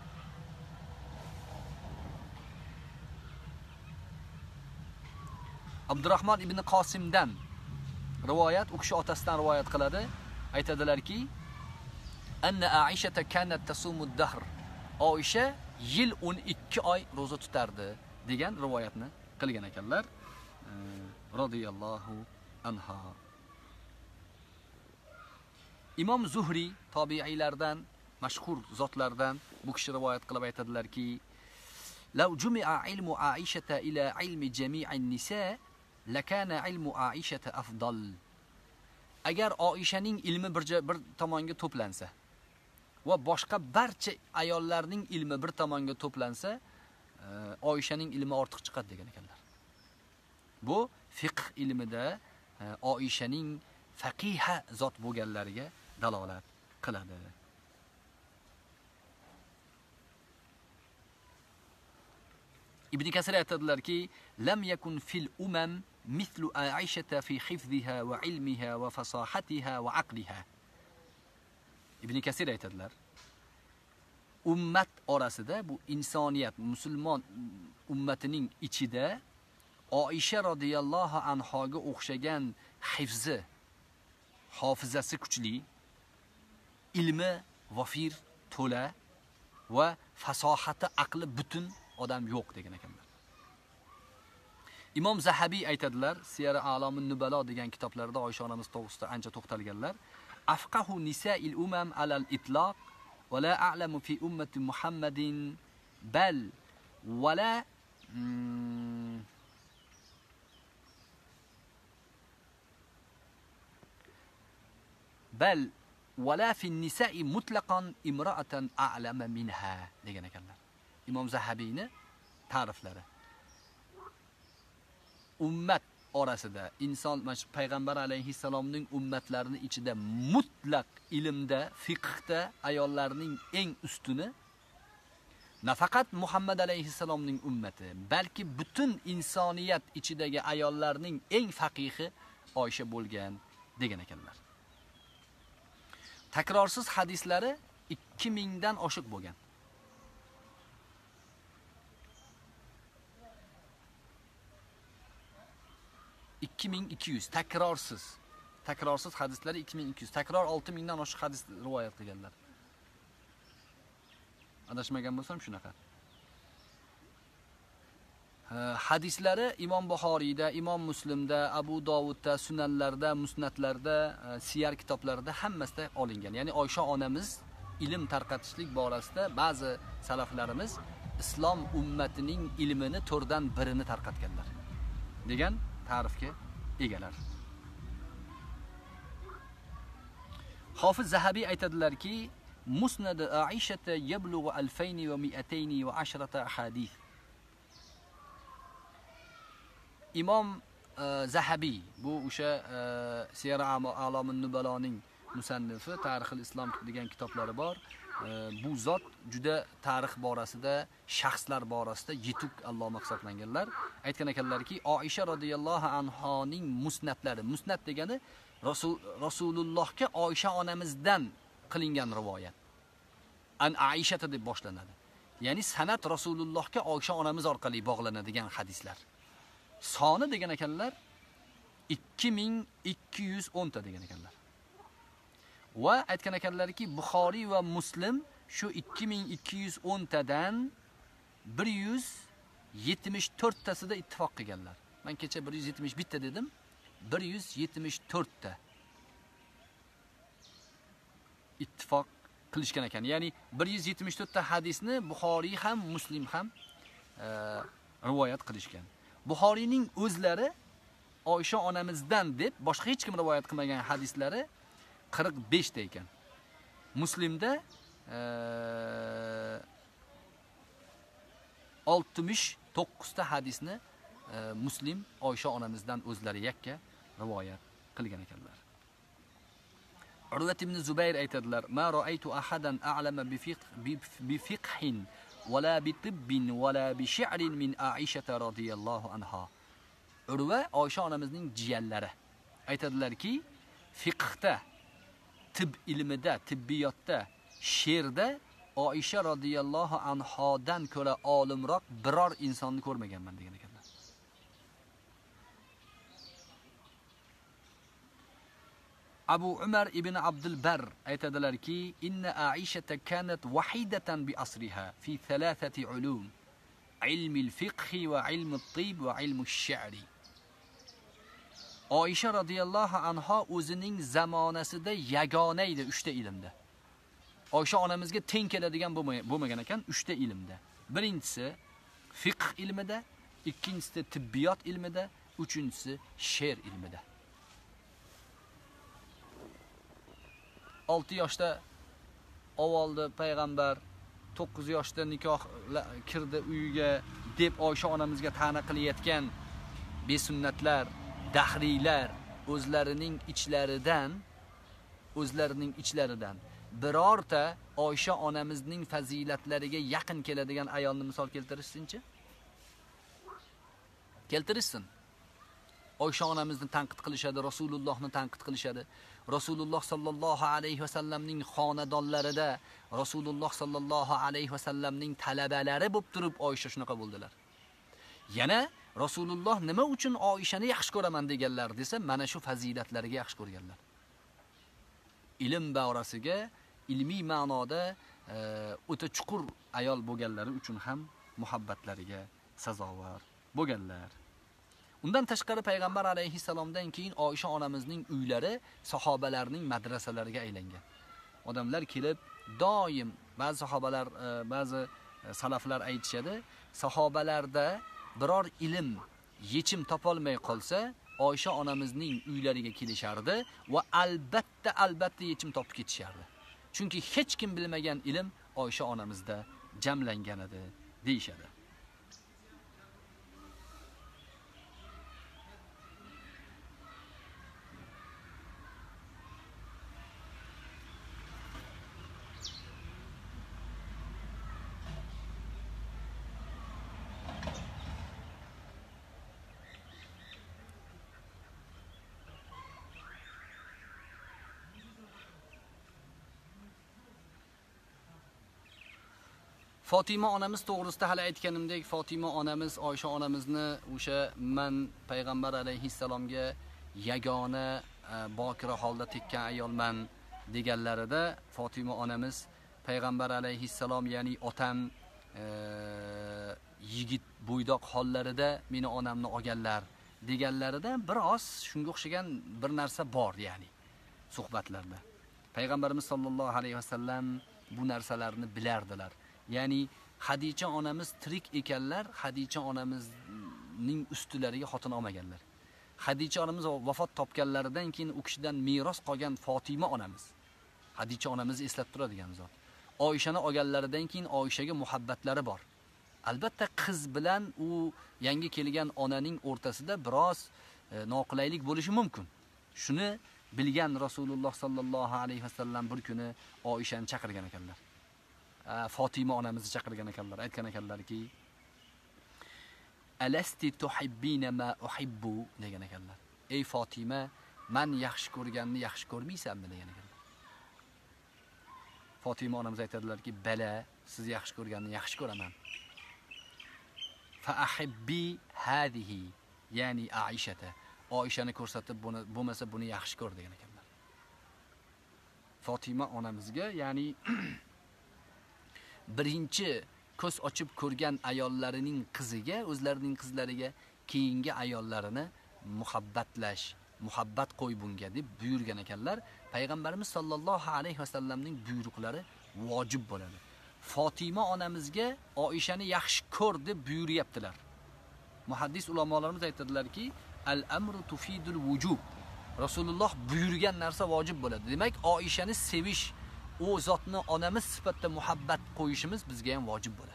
Abdurrahmon ibn Qosimdan rivoyat, u kishi otasidan rivoyat qiladi. Aytadilarki, anna Aisha kanat tasumu ad-dahr. Oysha yil 12 oy roza tutardi degan rivoyatni qilgan ekanlar. Radiyallohu anha. Imom Zuhri tobiiylardan, mashhur zotlardan bu kishi rivoyat qilib aytadilarki, law jumi'a ilmu Aisha ila ilmi jami'in nisa lakana ilmu Aisha afdal. Agar Oishaning ilmi bir tomonga to'plansa va boshqa barcha ayollarning ilmi bir tomonga to'plansa, Oishaning ilmi ortiq chiqadi degan ekanlar. Bu fiqh ilmida Oishaning faqiha zot bo'lganlariga dalolat qiladi. Ibn Kasir aytadilarki, lam yakun fil umam mithlu Aisha fi hifziha va ilmiha va fasahatiha va aqliha. Ibn Kasir aytadilar, ummat orasida, bu insoniyat, musulmon ummatining ichida Oisha radhiyallohu anhoga o'xshagan hifzi, hofizasi kuchli, ilmi vafir, to'la va fasohati, aqli butun odam yo'q degan ekanlar. Imom Zahabiy aytadilar, Siyar-i A'lomun Nubalo degan kitoblarida Oysha onamiz to'g'risida ancha to'xtalganlar. Afqahu nisa'il umam alal itlaq va la a'lamu fi ummati Muhammadin bal wala bal wala fi nisa'i mutlaqan imra'atan a'lama minha degan ekanlar. Imom Zahabiyni ta'riflari. Ummat orasida inson, payg'ambar alayhissalomning ummatlarini ichida mutlaq ilmda, fiqhda ayollarning eng ustuni nafaqat Muhammad alayhissalomning ummati, balki butun insoniyat ichidagi ayollarning eng faqihi Oysha bo'lgan degan ekanlar. Takrorsiz hadislari 2000 dan oshiq bo'lgan. 2200 takrorsiz hadislari 2200, takror 6000 dan oshiq hadis rivoyat qilganlar. Adashmagan bo'lsam shunaqa. Hadislari Imom Buxoriyda, Imom Muslimda, Abu Dovudda, sunanlarda, musnatlarda, siyar kitoblarida hammasida olingan. Ya'ni Oysha onamiz ilm tarqatishlik borasida ba'zi salaflarimiz islom ummatining ilmini 4dan 1ni tarqatganlar degan ta'rifga egalar. Hofiz Zahabiy aytadilarki, Musnad Aisha yablughu 2210 ahadith. Imom Zahabiy bu o'sha Siyar A'lamun Nubaloning musannifi, Tarixul Islom degan kitoblari bor. Bu zot juda tarix borasida, shaxslar borasida yetuk alloma hisoblanganlar. Aytgan ekanlarki, Oisha radhiyallohu anhoning musnadlari, musnad degani Rasulullohga Oisha onamizdan qilingan rivoyat. An Aisha deb boshlanadi. Ya'ni sanad Rasulullohga Oisha onamiz orqali bog'lanadigan hadislar. Soni degan ekanlar 2210 ta degan ekanlar. Va aytgan ekanlarki, Buxoriy va Muslim shu 2210 tadan 174 tasida ittifoq qilganlar. Men kecha 171 ta dedim. 174 ta ittifoq qilishgan ekan. Ya'ni 174 ta hadisni Buxoriy ham, Muslim ham rivoyat qilishgan. Buxoriyning o'zlari Oysha onamizdan deb boshqa hech kim rivoyat qilmagan hadislari 45 ta ekan. Muslimda 69 ta hadisni Muslim Oysha onamizdan o'zlari yakka rivoyat qilgan ekanlar. Urvat ibn Zubayr aytadilar: "Ma ra'aytu ahadan a'lama bi fiqhin wala bi tibbin wala bi shi'rin min Aisha radhiyallohu anha." Urva Oysha onamizning jiyanlari aytadilarki, fiqhda, tib ilmida, tibbiyotda, she'rda Oisha radhiyallohu anhodan ko'ra olimroq biror insonni ko'rmaganman degan ekanlar. Abu Umar ibn Abdul Bar aytadilarki, "Inna Aisha kanat wahidatan bi asriha fi thalathati ulum: ilmi al-fiqh wa ilmi at-tib wa ilmi ash-shi'ri." Oisha radhiyallohu anha o'zining zamonasida yagona edi 3 ta ilmda. Oysha onamizga teng keladigan bo'lmagan ekan 3 ta ilmda. Birinchisi fiqh ilmida, ikkinchisi tibbiyot ilmida, uchinchisi she'r ilmida. 6 yoshda avvalda payg'ambar, 9 yoshda nikoh kirdi uyiga deb Oysha onamizga ta'na qilayotgan besunnatlar, dahriylar o'zlarining ichlaridan birorta Oysha onamizning fazilatlariga yaqin keladigan ayolni misol keltirishsinchi? Keltirishsin. Oysha onamizni tanqid qilishadi, Rasulullohni tanqid qilishadi. Rasululloh sallallohu alayhi va sallamning xonadonlarida Rasululloh sallallohu alayhi va sallamning talabalari bo'lib turib Oysha shunaqa bo'ldilar. Yana Rasululloh nima uchun Oishani yaxshi ko'raman deganlar desa, mana shu fazilatlariga yaxshi ko'rganlar. Ilm borasiga, ilmiy ma'noda o'ta chuqur ayol bo'lganlari uchun ham muhabbatlariga sazovor bo'lganlar. Undan tashqari payg'ambar alayhissalomdan keyin Oysha onamizning uylari sahobalarning madrasalariga aylangan. Odamlar kelib doim ba'zi sahobalar, ba'zi salaflar aytishadi, sahobalarda biror ilm yechim topolmay qolsa, Oysha onamizning uylariga kelishardi va albatta yechim topib ketishardi. Chunki hech kim bilmagan ilm Oysha onamizda jamlangan edi deyshadi. Fatima onamiz to'g'risida hali aytganimdek, Fatima onamiz Oysha onamizni o'sha men payg'ambar alayhissalomga yagona bokira holda tekkan ayolman deganlarida Fatima onamiz payg'ambar alayhissalom, ya'ni otam yigit bo'ydoq hollarida meni onamni olganlar deganlarida biroz shunga o'xshagan bir narsa bor, ya'ni suhbatlarda. Payg'ambarimiz sollallohu alayhi vasallam bu narsalarni bilardilar. Ya'ni Hadicha onamiz tirik ekanlar, Hadicha onamizning ustilariga xotin olmaganlar. Hadicha onamiz vafot topganlaridan keyin u kishidan meros qolgan Fatima onamiz Hadicha onamizni eslatib turadigan zot. Oyishani olganlaridan keyin Oyishaga muhabbatlari bor. Albatta qiz bilan u yangi kelgan onaning o'rtasida biroz noqulaylik bo'lishi mumkin. Shuni bilgan Rasululloh sallallohu alayhi vasallam bir kuni Oyishani chaqirgan ekanlar. Fatima onamizni chaqirgan ekanlar. Aytgan ekanlarki: "Alasti tuhibbina ma uhibbu" degan ekanlar. Ey Fatima, men yaxshi ko'rganni yaxshi ko'rmaysanmi degan ekanlar. Fatima onamiz aytadilarki: "Bala, siz yaxshi ko'rganni yaxshi ko'raman." Fa ahibbi hadihi, ya'ni Aishata. Oishani ko'rsatib, bo'lmasa buni yaxshi ko'r degan ekanlar. Fatima onamizga, ya'ni birinchi ko'z ochib ko'rgan ayollarining qiziga, o'zlarining qizlariga keyingi ayollarini muhabbatlash, muhabbat qo'y bunga deb buyurgan ekanlar. Payg'ambarimiz sollallohu alayhi vasallamning buyruqlari vojib bo'ladi. Fatima onamizga Oishani yaxshi ko'r deb buyuryaptilar. Muhaddis ulamolarimiz aytadilarki, al-amru tufidul vujub. Rasululloh buyurgan narsa vojib bo'ladi. Demak, Oishani sevish, u zotni onamiz sifatida muhabbat qo'yishimiz bizga ham vojib bo'ladi.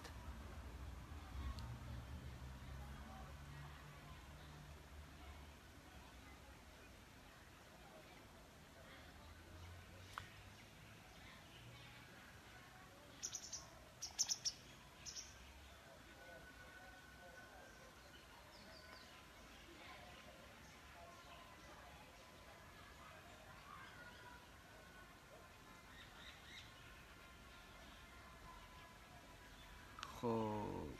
Xo'p.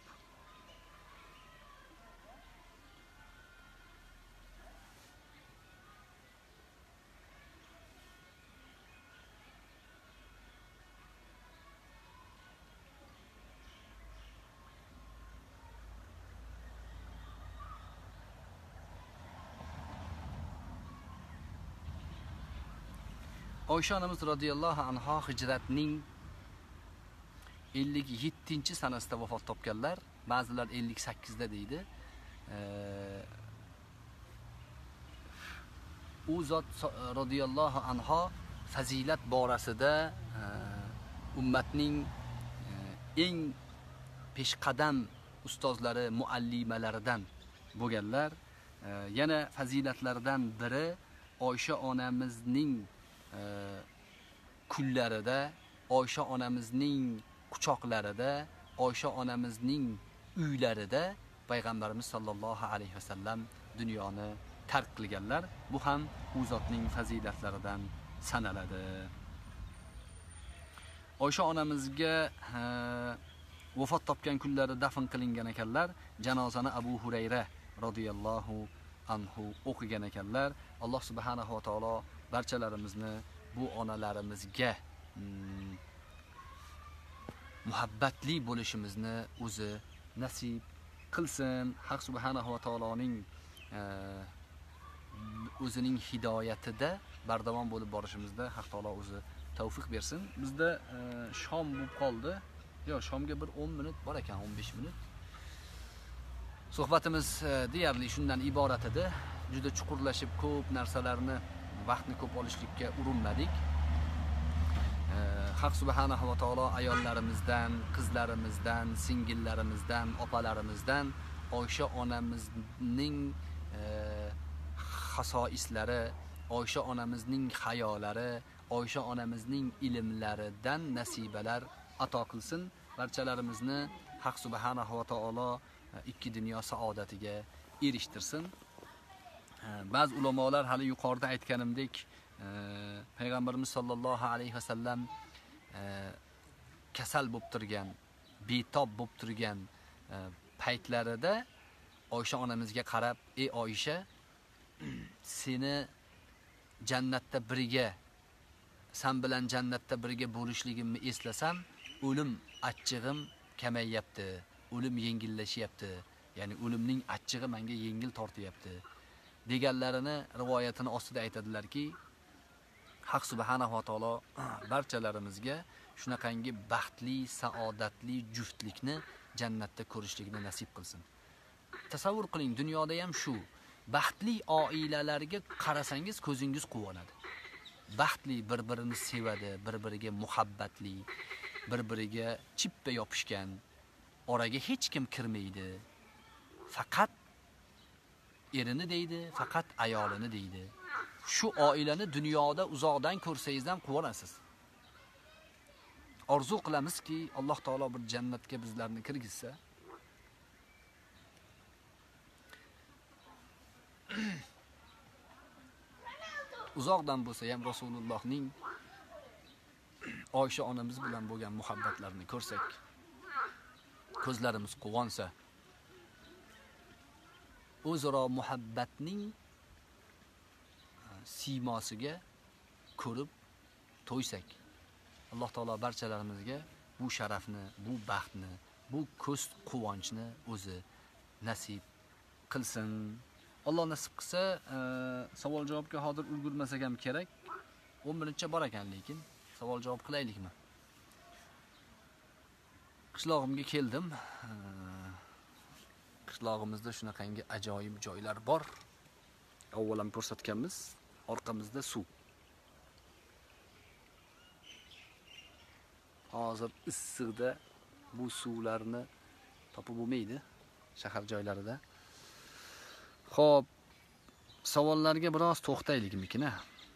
Oysha onamiz radhiyallohu anha hijratning 57-sanasida vafot topganlar. Ba'zilar 58da deydi. U zot radhiyallohu anha fazilat borasida ummatning eng peshqadam ustozlari, muallimalaridan bo'lganlar. Yana fazilatlardan biri Oysha onamizning kunlarida, Oysha onamizning quchoqlarida, Oysha onamizning uylarida Payg'ambarimiz sollallohu alayhi vasallam dunyoni tark qilganlar. Bu ham u zotning fazilatlaridan sanaladi. Oysha onamizga vafot topgan kunlari dafn qilingan ekanlar. Janozani Abu Hurayra radhiyallohu anhu o'qigan ekanlar. Alloh subhanahu va taolo barchalarimizni bu onalarimizga muhabbatli bo'lishimizni o'zi nasib qilsin. Haq subhanahu va taoloning o'zining hidoyatida bardavom bo'lib borishimizda Haq taolo o'zi tavfiq bersin. Bizda shom bo'lib qoldi. Yo, shomga bir 10 minut bor ekan, 15 minut. Suhbatimiz deyarli shundan iborat edi. Juda chuqurlashib ko'p narsalarni, vaqtni ko'p olishlikka urinmadik. Haq subhanahu va taolo ayollarimizdan, qizlarimizdan, singillarimizdan, opalarimizdan Oysha onamizning xasoislari, Oysha onamizning hayolari, Oysha onamizning ilmlaridan nasibalar ato qilsin. Barchalarimizni Haq subhanahu va taolo ikki dunyo saodatiga erishtirsin. Ba'zi ulamolar hali yuqorida aytganimdek, Payg'ambarimiz sollallohu alayhi vasallam kasal bo'lib turgan, betob bo'lib turgan paytlarida Oysha onamizga qarab, "Ey Oysha, seni jannatda birga, sen bilan jannatda birga bo'lishligimni eslasam, o'lim achchig'im kamayyapti, o'lim yengillashyapti. Ya'ni o'limning achchig'i menga yengil tortyapti." deganlarini rivoyatini ostida aytadilarki, Haq subhanahu va taolo barchalarimizga shunaqangi baxtli, saodatli juftlikni jannatda ko'rishlikni nasib qilsin. Tasavvur qiling, dunyoda ham shu baxtli oilalarga qarasangiz ko'zingiz quvonadi. baxtli, bir-birini sevadi, bir-biriga muhabbatli, bir-biriga chippa yopishgan, oraga hech kim kirmaydi. Faqat erini deydi, faqat ayolini deydi. Shu oilani dunyoda uzoqdan ko'rsangiz ham quvonasiz. Orzu qilamizki, Alloh taolo bir jannatga bizlarni kirgizsa. Uzoqdan bo'lsa ham Rasulullohning Oysha onamiz bilan bo'lgan muhabbatlarini ko'rsak, ko'zlarimiz quvonsa, o'zaro muhabbatning siymosiga ko'rib to'ysak, Alloh taolo barchalarimizga bu sharafni, bu baxtni, bu ko'z quvonchni o'zi nasib qilsin. Alloh nasib qilsa, savol javobga hozir ulgurmasak ham kerak. 10 minutcha bor ekan, lekin savol javob qilaylikmi? Qishlog'imga keldim. Qishlog'imizda shunaqangi ajoyib joylar bor. Avval ham ko'rsatganmiz, orqamizda suv. Hozir issiqda bu suvlarni topib bo'lmaydi shahar joylarida. Xo'p, savollarga biroz to'xtaylikmi-kina?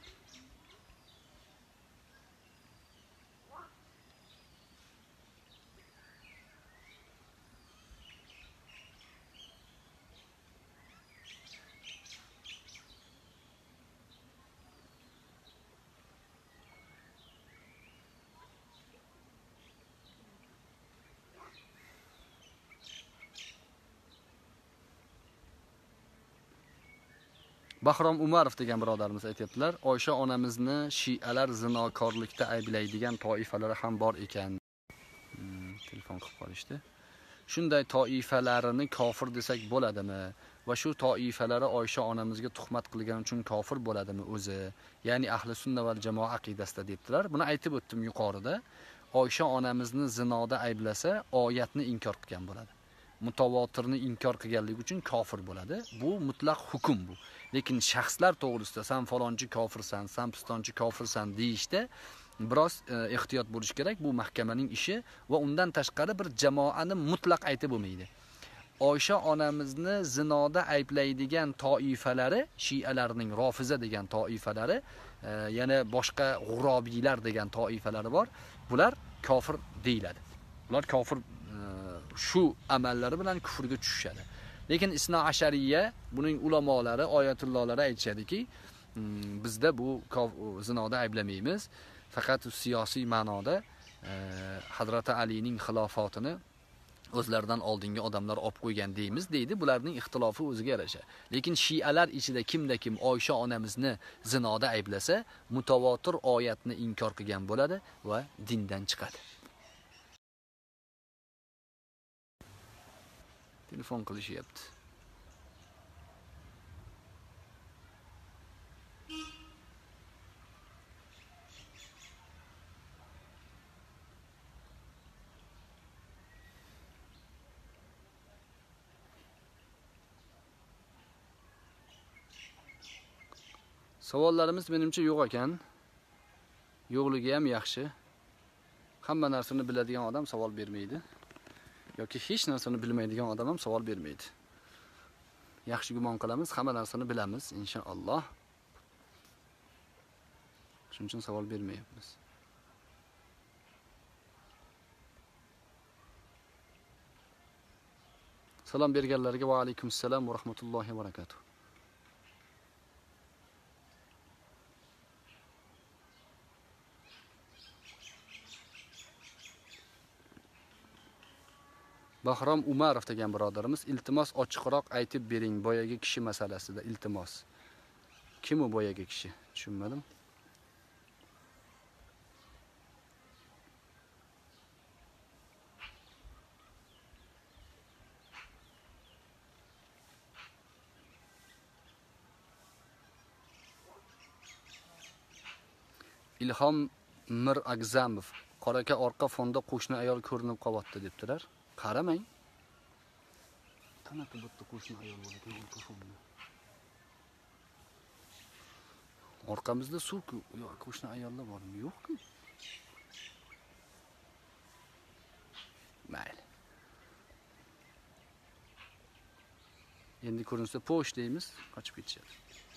Bahrom Umarov degan birodarimiz aytibdilar, Oysha onamizni shialar zinokorlikda ayblaydigan toifalari ham bor ekan. Telefon qilib qolishdi. Shunday toifalarini kofir desak bo'ladimi? Va shu toifalari Oysha onamizga tuhmat qilgani uchun kofir bo'ladimi o'zi? Ya'ni ahli sunna va jamoa aqidasida debdilar. Buni aytib o'tdim yuqorida. Oysha onamizni zinoda ayblasa, oyatni inkor qilgan bo'ladi. Mutavotirni inkor qilganligi uchun kofir bo'ladi. Bu mutlaq hukm bu. Lekin shaxslar to'g'risida san falonchi kofirsan, san pistonchi kofirsan deyishda biroz ehtiyot bo'lish kerak. Bu mahkamaning ishi va undan tashqari bir jamoani mutlaq aytib bo'lmaydi. Oysha onamizni zinoda ayblaydigan toifalari, shialarning Rofiza degan toifalari, yana boshqa g'urobiylar degan toifalari bor. Bular kofir deyiladi. Bular kofir shu amallari bilan kufrga tushishadi. Lekin Isno ashariya, buning ulamolari, oyatullolari aytishadiki, bizda bu zinoda ayblamaymiz. Faqat siyosiy ma'noda Hazrat Alining xilofotini o'zlaridan oldingi odamlar olib qo'ygan deymiz, deydi. Bularning ixtilofi o'ziga yarasha. Lekin shialar ichida kimda kim Oysha onamizni zinoda ayblasa, mutavotir oyatni inkor qilgan bo'ladi va dindan chiqadi. Telefon qilishyapti. Savollarimiz menimcha yo'q ekan. Yo'qligi ham yaxshi. Hamma narsani biladigan odam savol bermaydi. Yoki hech narsani bilmaydigan odam ham savol bermaydi. Yaxshi gumon qilamiz, hamma narsani bilamiz inshaalloh. Shuning uchun savol bermayapmiz. Salom berganlarga va alaykum assalom va rahmatullohi va barakatuh. Bahrom Umarov degan birodarimiz, iltimos ochiqroq aytib bering boyagi kishi masalasida, iltimos. Kim u boyagi kishi? Tushunmadim. Ilhom Mir Agzamov, Qoraka orqa fonda qo'shni ayol ko'rinib qolyapti debdilar. Qaramang. Qanaqa bitta qo'shni ayol bo'lar ekan orqa fonda? Orqamizda suv-ku, yo'q, qo'shni ayollar bormi? Yo'q-ku. Mayli. Endi ko'rinsa posh deymiz, qochib ketishadi.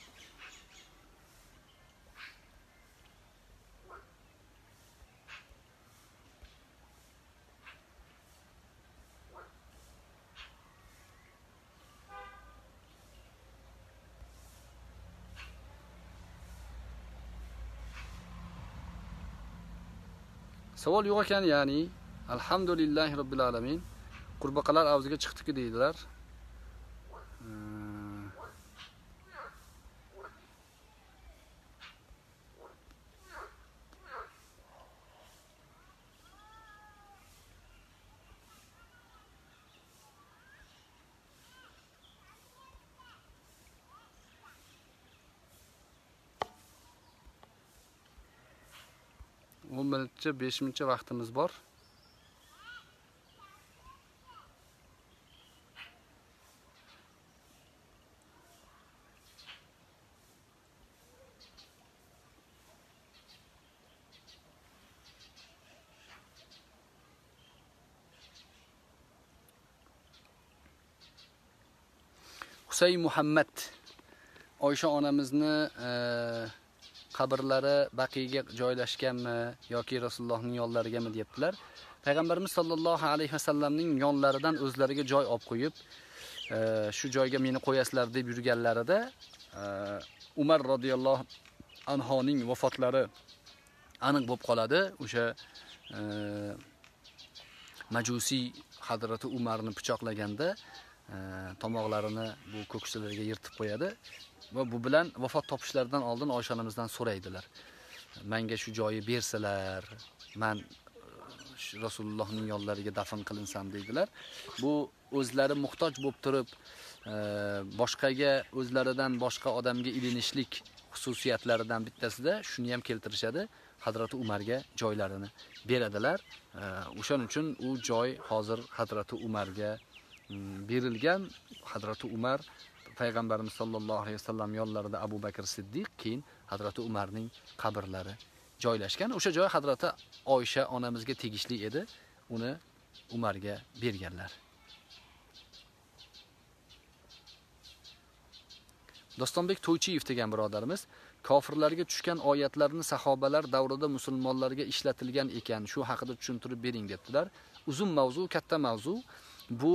Savol yo'q ekan, ya'ni alhamdulillahi robbil alamin. Qurbaqalar avziga chiqdiki deydilar. 10 minutcha 5 minutcha vaqtimiz bor. Husayn Muhammad Oysha onamizni qabrlari Baqiyga joylashganmi yoki Rasulullohning yonlarigami deyaptilar. Payg'ambarimiz sollallohu alayhi vasallamning yonlaridan o'zlariga joy olib qo'yib, shu joyga meni qo'yasizlar deb yurganlarida Umar radhiyallohu anhoning vafotlari aniq bo'lib qoladi. O'sha Majusi Hazrati Umarni pichoqlaganda tomoqlarini bu ko'ksilariga yirtib qo'yadi va bu bilan vafot topishlaridan oldin Oysha onamizdan so'raydilar. Menga shu joyi bersalar, men Rasulullohning yo'llariga dafn qilinsam deydilar. Bu o'zlari muhtoj bo'lib turib, boshqaga o'zlaridan boshqa odamga ilinishlik xususiyatlaridan bittasida shuni ham keltirishadi. Hazrati Umarga joylarini beradilar. O'shaning uchun u joy hozir Hazrati Umarga berilgan. Hazrati Umar Payg'ambarimiz sollallohu alayhi vasallam yo'llarida Abu Bakr Siddiq, keyin Hazrati Umarning qabrlari joylashgan. O'sha joy Hazrati Oysha onamizga tegishli edi. Uni Umarga berganlar. Dostonbek To'ychiyev degan birodarimiz kofirlarga tushgan oyatlarni sahobalar davrida musulmonlarga ishlatilgan ekan, shu haqida tushuntirib bering debdilar. Uzun mavzu, katta mavzu. Bu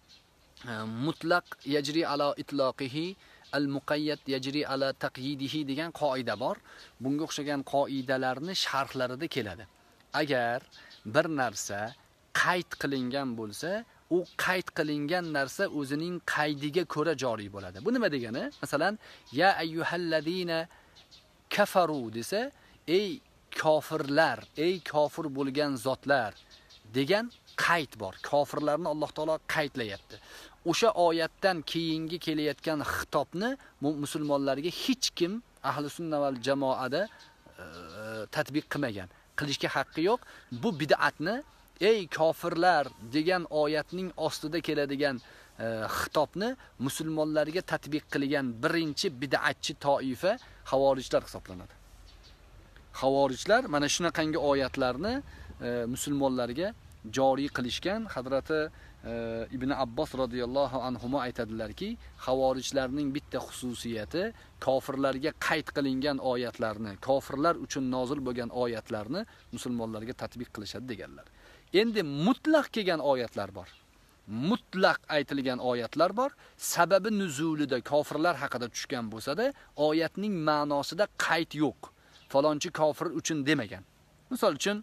mutlaq yajri ala itloqihi, al-muqayyad yajri ala taqyidihi degan qoida bor. Bunga o'xshagan qoidalarni sharhlarida keladi. Agar bir narsa qayd qilingan bo'lsa, u qayd qilingan narsa o'zining qaydiga ko'ra joriy bo'ladi. Bu nima degani? Masalan, ya ayyuhallazina kafaru desa, ey kofirlar, ey kofir bo'lgan zotlar degan qayd bor. Kofirlarni Alloh taolo qaydlayapti. O'sha oyatdan keyingi kelayotgan xitobni musulmonlarga hech kim ahli sunna val jamoada tatbiq qilmagan, qilishga haqqi yo'q. Bu bid'atni ey kofirlar degan oyatning ostida keladigan xitobni musulmonlarga tatbiq qilgan birinchi bid'atchi toifa havorijlar hisoblanadi. Havorijlar mana shunaqangi oyatlarni musulmonlarga joriy qilishgan. Hazrati Ibn Abbos radhiyallohu anhuma aytadilarki, havorijlarning bitta xususiyati kofirlarga qayd qilingan oyatlarni, kofirlar uchun nozil bo'lgan oyatlarni musulmonlarga tatbiq qilishadi deganlar. Endi mutlaq kelgan oyatlar bor. Mutlaq aytilgan oyatlar bor. Sababi nuzulida kofirlar haqida tushgan bo'lsa-da, oyatning ma'nosida qayd yo'q. Falonchi kofir uchun demagan. Misol uchun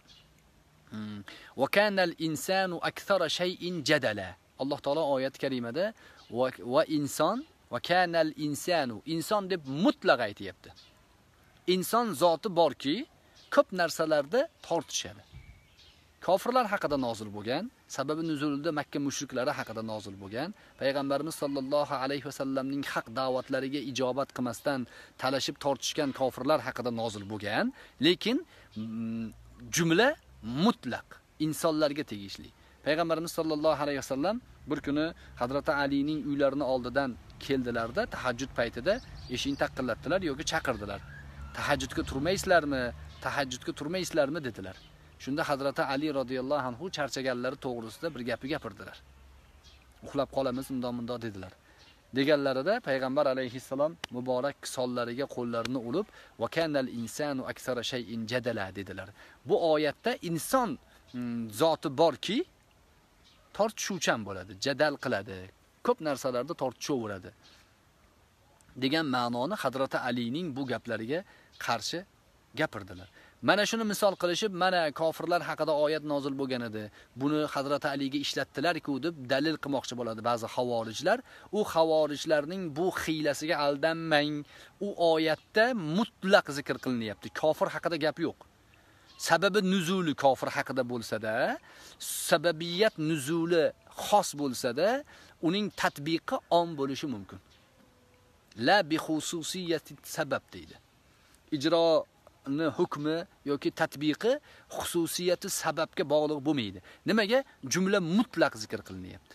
va kanal insanu akthara shay'in jadala. Alloh taolo oyat karimada va inson va kanal insanu, inson deb mutlaq aytayapti. Inson zoti borki, ko'p narsalarda tortishadi. Kofirlar haqida nozil bo'lgan, sababi nuzulida Makka mushriklari haqida nozil bo'lgan, payg'ambarimiz sollallohu alayhi vasallamning haq da'vatlariga ijobat qilmasdan talashib tortishgan kofirlar haqida nozil bo'lgan, lekin jumla mutlaq insonlarga tegishli. Payg'ambarimiz sollallohu alayhi vasallam bir kuni Hazrati Alining uylarini oldidan keldilarda, tahajjud paytida eshikni taqillatdilar yoki chaqirdilar. tahajjudga turmaysizlarmi? Tahajjudga turmaysizlarmi dedilar. Shunda Hazrati Ali radhiyallohu anhu charchaganlari to'g'risida bir gapi gapirdilar. Uxlab qolamiz undan dedilar. Deganlarida payg'ambar alayhissalom muborak sollariga qo'llarini urib, "Va kanal insanu aksara shay'in jadala" dedilar. Bu oyatda inson zoti borki, tortishuvchan bo'ladi, jadal qiladi, ko'p narsalarda tortishaveradi degan ma'noni Hazrati Alining bu gaplariga qarshi gapirdilar. Mana shuni misol qilishib, mana kofirlar haqida oyat nozil bo'lgan edi. Buni Hazrati Aliga ishlatdilar-ku deb dalil qilmoqchi bo'ladi ba'zi xavorijlar. U xavorijlarning bu hiylasiga aldanmang. U oyatda mutlaq zikr qilinyapti. Kofir haqida gap yo'q. Sababi nuzuli kofir haqida bo'lsa-da, sababiyat nuzuli xos bo'lsa-da, uning tatbiqi om bo'lishi mumkin. La bi xususiyati sabab deydi. Ijro'ni hukmi yoki tatbiqi xususiyati sababga bog'liq bo'lmaydi. Nimaga? Jumla mutlaq zikr qilinyapti.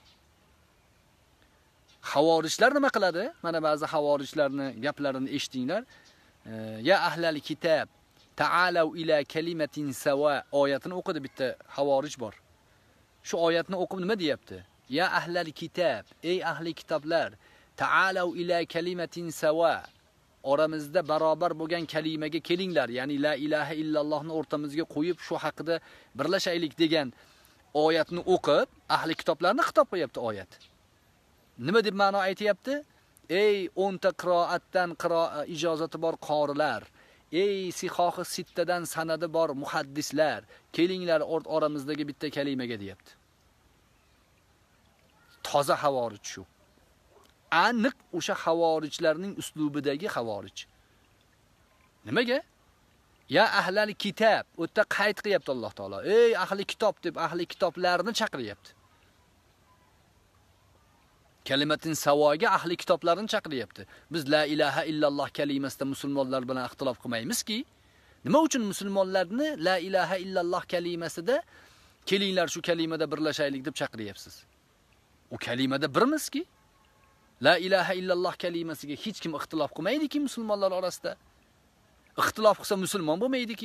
Xavorijlar nima qiladi? Mana ba'zi xavorijlarni gaplarini eshitinglar. Ya ahlal kitob ta'alu ila kalimatin sawa oyatini o'qidi bitta xavorij bor. Shu oyatni o'qib nima deyapti? Ya ahlal kitob, ey ahli kitoblar, ta'alu ila kalimatin sawa oramizda barobar bo'lgan kalimaga kelinglar, ya'ni la ilaha illallohni o'rtamizga qo'yib shu haqida birlashaylik degan oyatni o'qib, ahli kitoblarni xitob qilyapti oyat. Nima deb ma'no aytayapti? Ey 10 ta qiroatdan ijozati bor qorilar, ey sihohi sittadan sanadi bor muhaddislar, kelinglar oramizdagi bitta kalimaga deyapti. Toza xavorij shu. Aniq o'sha xavorijlarning uslubidagi xavorij. Nimaga? Ya ahlal kitob, o'tda qayd qilyapti Alloh taolo. Ey ahli kitob deb ahli kitoblarni chaqiryapti. Kalimatin savoga ahli kitoblarni chaqiryapti. Biz la ilaha illalloh kalimasida musulmonlar bilan ixtilof qilmaymiz-ki, nima uchun musulmonlarni la ilaha illalloh kalimasida kelinglar shu kalimada birlashaylik deb chaqiryapsiz? U kalimada birmizki? La ilaha illalloh kalimasiga hech kim ixtilof qilmaydi-ki musulmonlar orasida. Ixtilof qilsa musulmon bo'lmaydi-ki.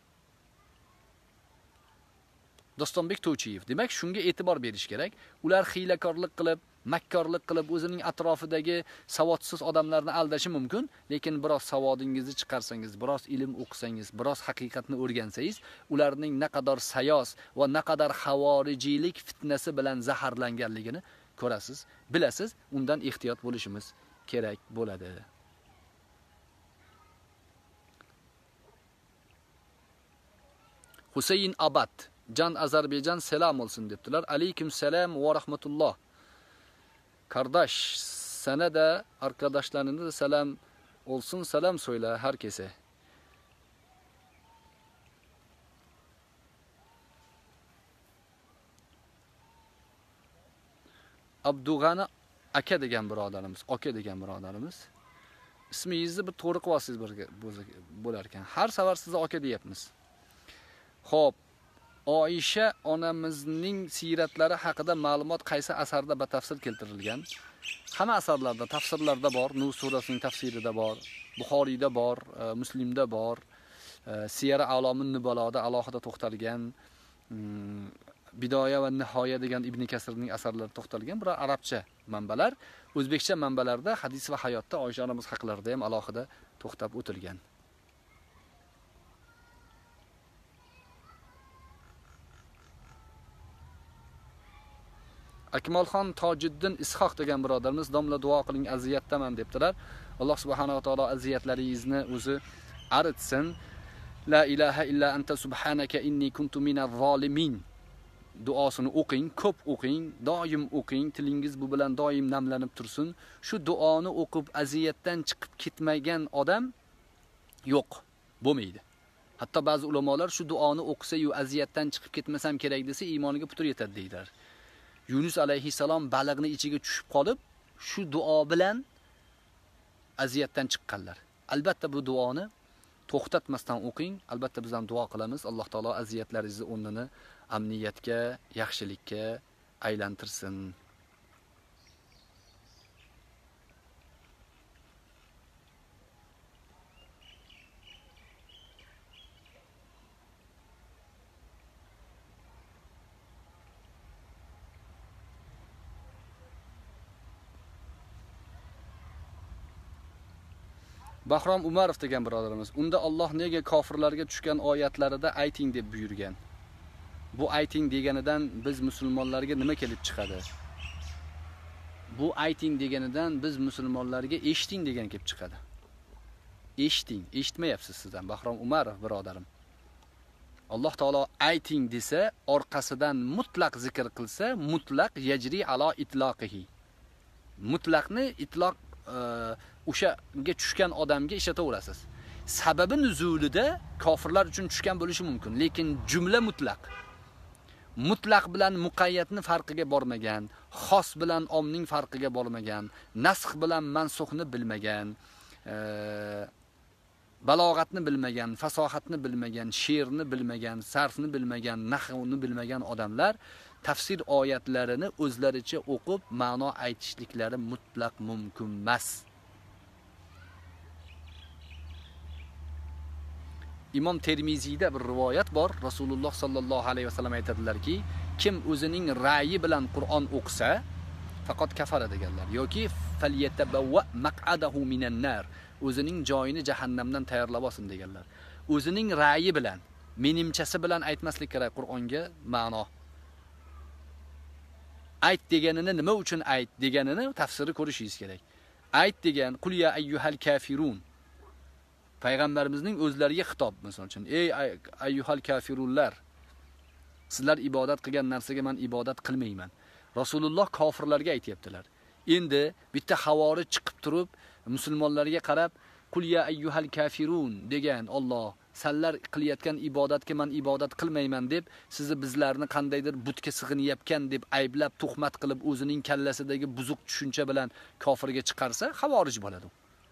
Dostonbek To'chiyev. Demak, shunga e'tibor berish kerak. Ular hiylakorlik qilib, makkorlik qilib o'zining atrofidagi savodsiz odamlarni aldashi mumkin, lekin biroz savodingizni chiqarsangiz, biroz ilm o'qisangiz, biroz haqiqatni o'rgansangiz, ularning naqadar sayos va naqadar xavorijiylik fitnasi bilan zaharlanganligini ko'rasiz, bilasiz. Undan ehtiyot bo'lishimiz kerak bo'ladi. Husayn Abad, Can Azerbaycan selam olsun debdilar. Aleyküm selam ve rahmetullah. Kardeş, sana da arkadaşlarına da selam olsun, selam söyle herkese. Abdug'ani aka degan birodarimiz, aka degan birodarimiz. Ismingizni bir to'g'ri qilib olsangiz bo'lar ekan. Har safar sizni aka deyapmiz. Xo'p, Oisha onamizning siratlari haqida ma'lumot qaysi asarda batafsil keltirilgan? Hamma asarlarda, tafsirlarda bor. Nur surasining tafsirida bor, Buxoriyda bor, Muslimda bor, Siyar A'lomin Nubaloda alohida to'xtalgan, Bidoya va Nihoya degan Ibn Kasirning asarlari to'xtalgan. Bular arabcha manbalar. O'zbekcha manbalarda hadis va hayotda Oisha onamiz haqlarida ham alohida to'xtab o'tilgan. Akmalxon Tojiddin Ishoq degan birodarimiz domla duo qiling, aziyatdaman debdilar. Alloh subhanahu va taolo aziyatlaringizni o'zi aritsin. La ilaha illa anta subhanaka inni kuntu minaz zolimin. Duosini o'qing, ko'p o'qing, doim o'qing, tilingiz bu bilan doim namlanib tursin. Shu duoni o'qib aziyatdan chiqib ketmagan odam yo'q, bo'lmaydi. Hatto ba'zi ulamolar shu duoni o'qisa-yu aziyatdan chiqib ketmasam kerak desa, iymoniga putur yetadi deydilar. Yunus alayhissalom baliqni ichiga tushib qolib, shu duo bilan aziyatdan chiqqanlar. Albatta bu duoni to'xtatmasdan o'qing. Albatta biz ham duo qilamiz. Alloh taolo aziyatlaringizni o'rnini amniyatga, yaxshilikka aylantirsin. Bahrom Umarov degan birodarimiz, unda Alloh nega kofirlarga tushgan oyatlarida ayting deb buyurgan? Bu ayting deganidan biz musulmonlarga nima kelib chiqadi? Bu ayting deganidan biz musulmonlarga eshiting degan kelib chiqadi. Eshiting, eshitmayapsiz sizdan Bahrom Umarov birodarim. Alloh taolo ayting desa, orqasidan mutlaq zikr qilsa, mutlaq yajri ala itloqihi. Mutlaqni itloq o'shaga tushgan odamga ishlataverasiz. Sababi nuzulida kofirlar uchun tushgan bo'lishi mumkin, lekin jumla mutlaq. Mutlaq bilan muqayyatni farqiga bormagan, xos bilan omning farqiga bormagan, nasx bilan mansuxni bilmagan, balog'atni bilmagan, fasohatni bilmagan, she'rni bilmagan, sarfni bilmagan, nahvni bilmagan odamlar tafsir oyatlarini o'zlaricha o'qib ma'no aytishliklari mutlaq mumkin emas. İmam Termiziyda bir rivoyat bor. Rasululloh sallallohu alayhi vasallam aytadilarki, kim o'zining ra'yi bilan Qur'on o'qisa, faqat kafara deganlar. Yoki falyatabawwa maq'adahu minan nar. O'zining joyini jahannamdan tayyorlab olsin deganlar. O'zining ra'yi bilan, menimchasi bilan aytmaslik kerak Qur'onga ma'no. Ayt deganini nima uchun ayt deganini tafsiri ko'rishingiz kerak. Ayt degan qul ya ayyuhal kafirun. Payg'ambarimizning o'zlariga xitob misol uchun, ey ayyuhal kafirullar, sizlar ibodat qilgan narsaga men ibodat qilmayman. Rasululloh kofirlarga aytibdilar. Endi bitta havori chiqib turib musulmonlarga qarab qul ya ayyuhal kafirun degan Alloh sanlar qilayotgan ibodatga men ibodat qilmayman deb sizni bizlarni qandaydir butga sig'inyapkan deb ayblab tuhmat qilib o'zining kallasidagi buzuq tushuncha bilan kofirga chiqarsa havorij bo'ladi.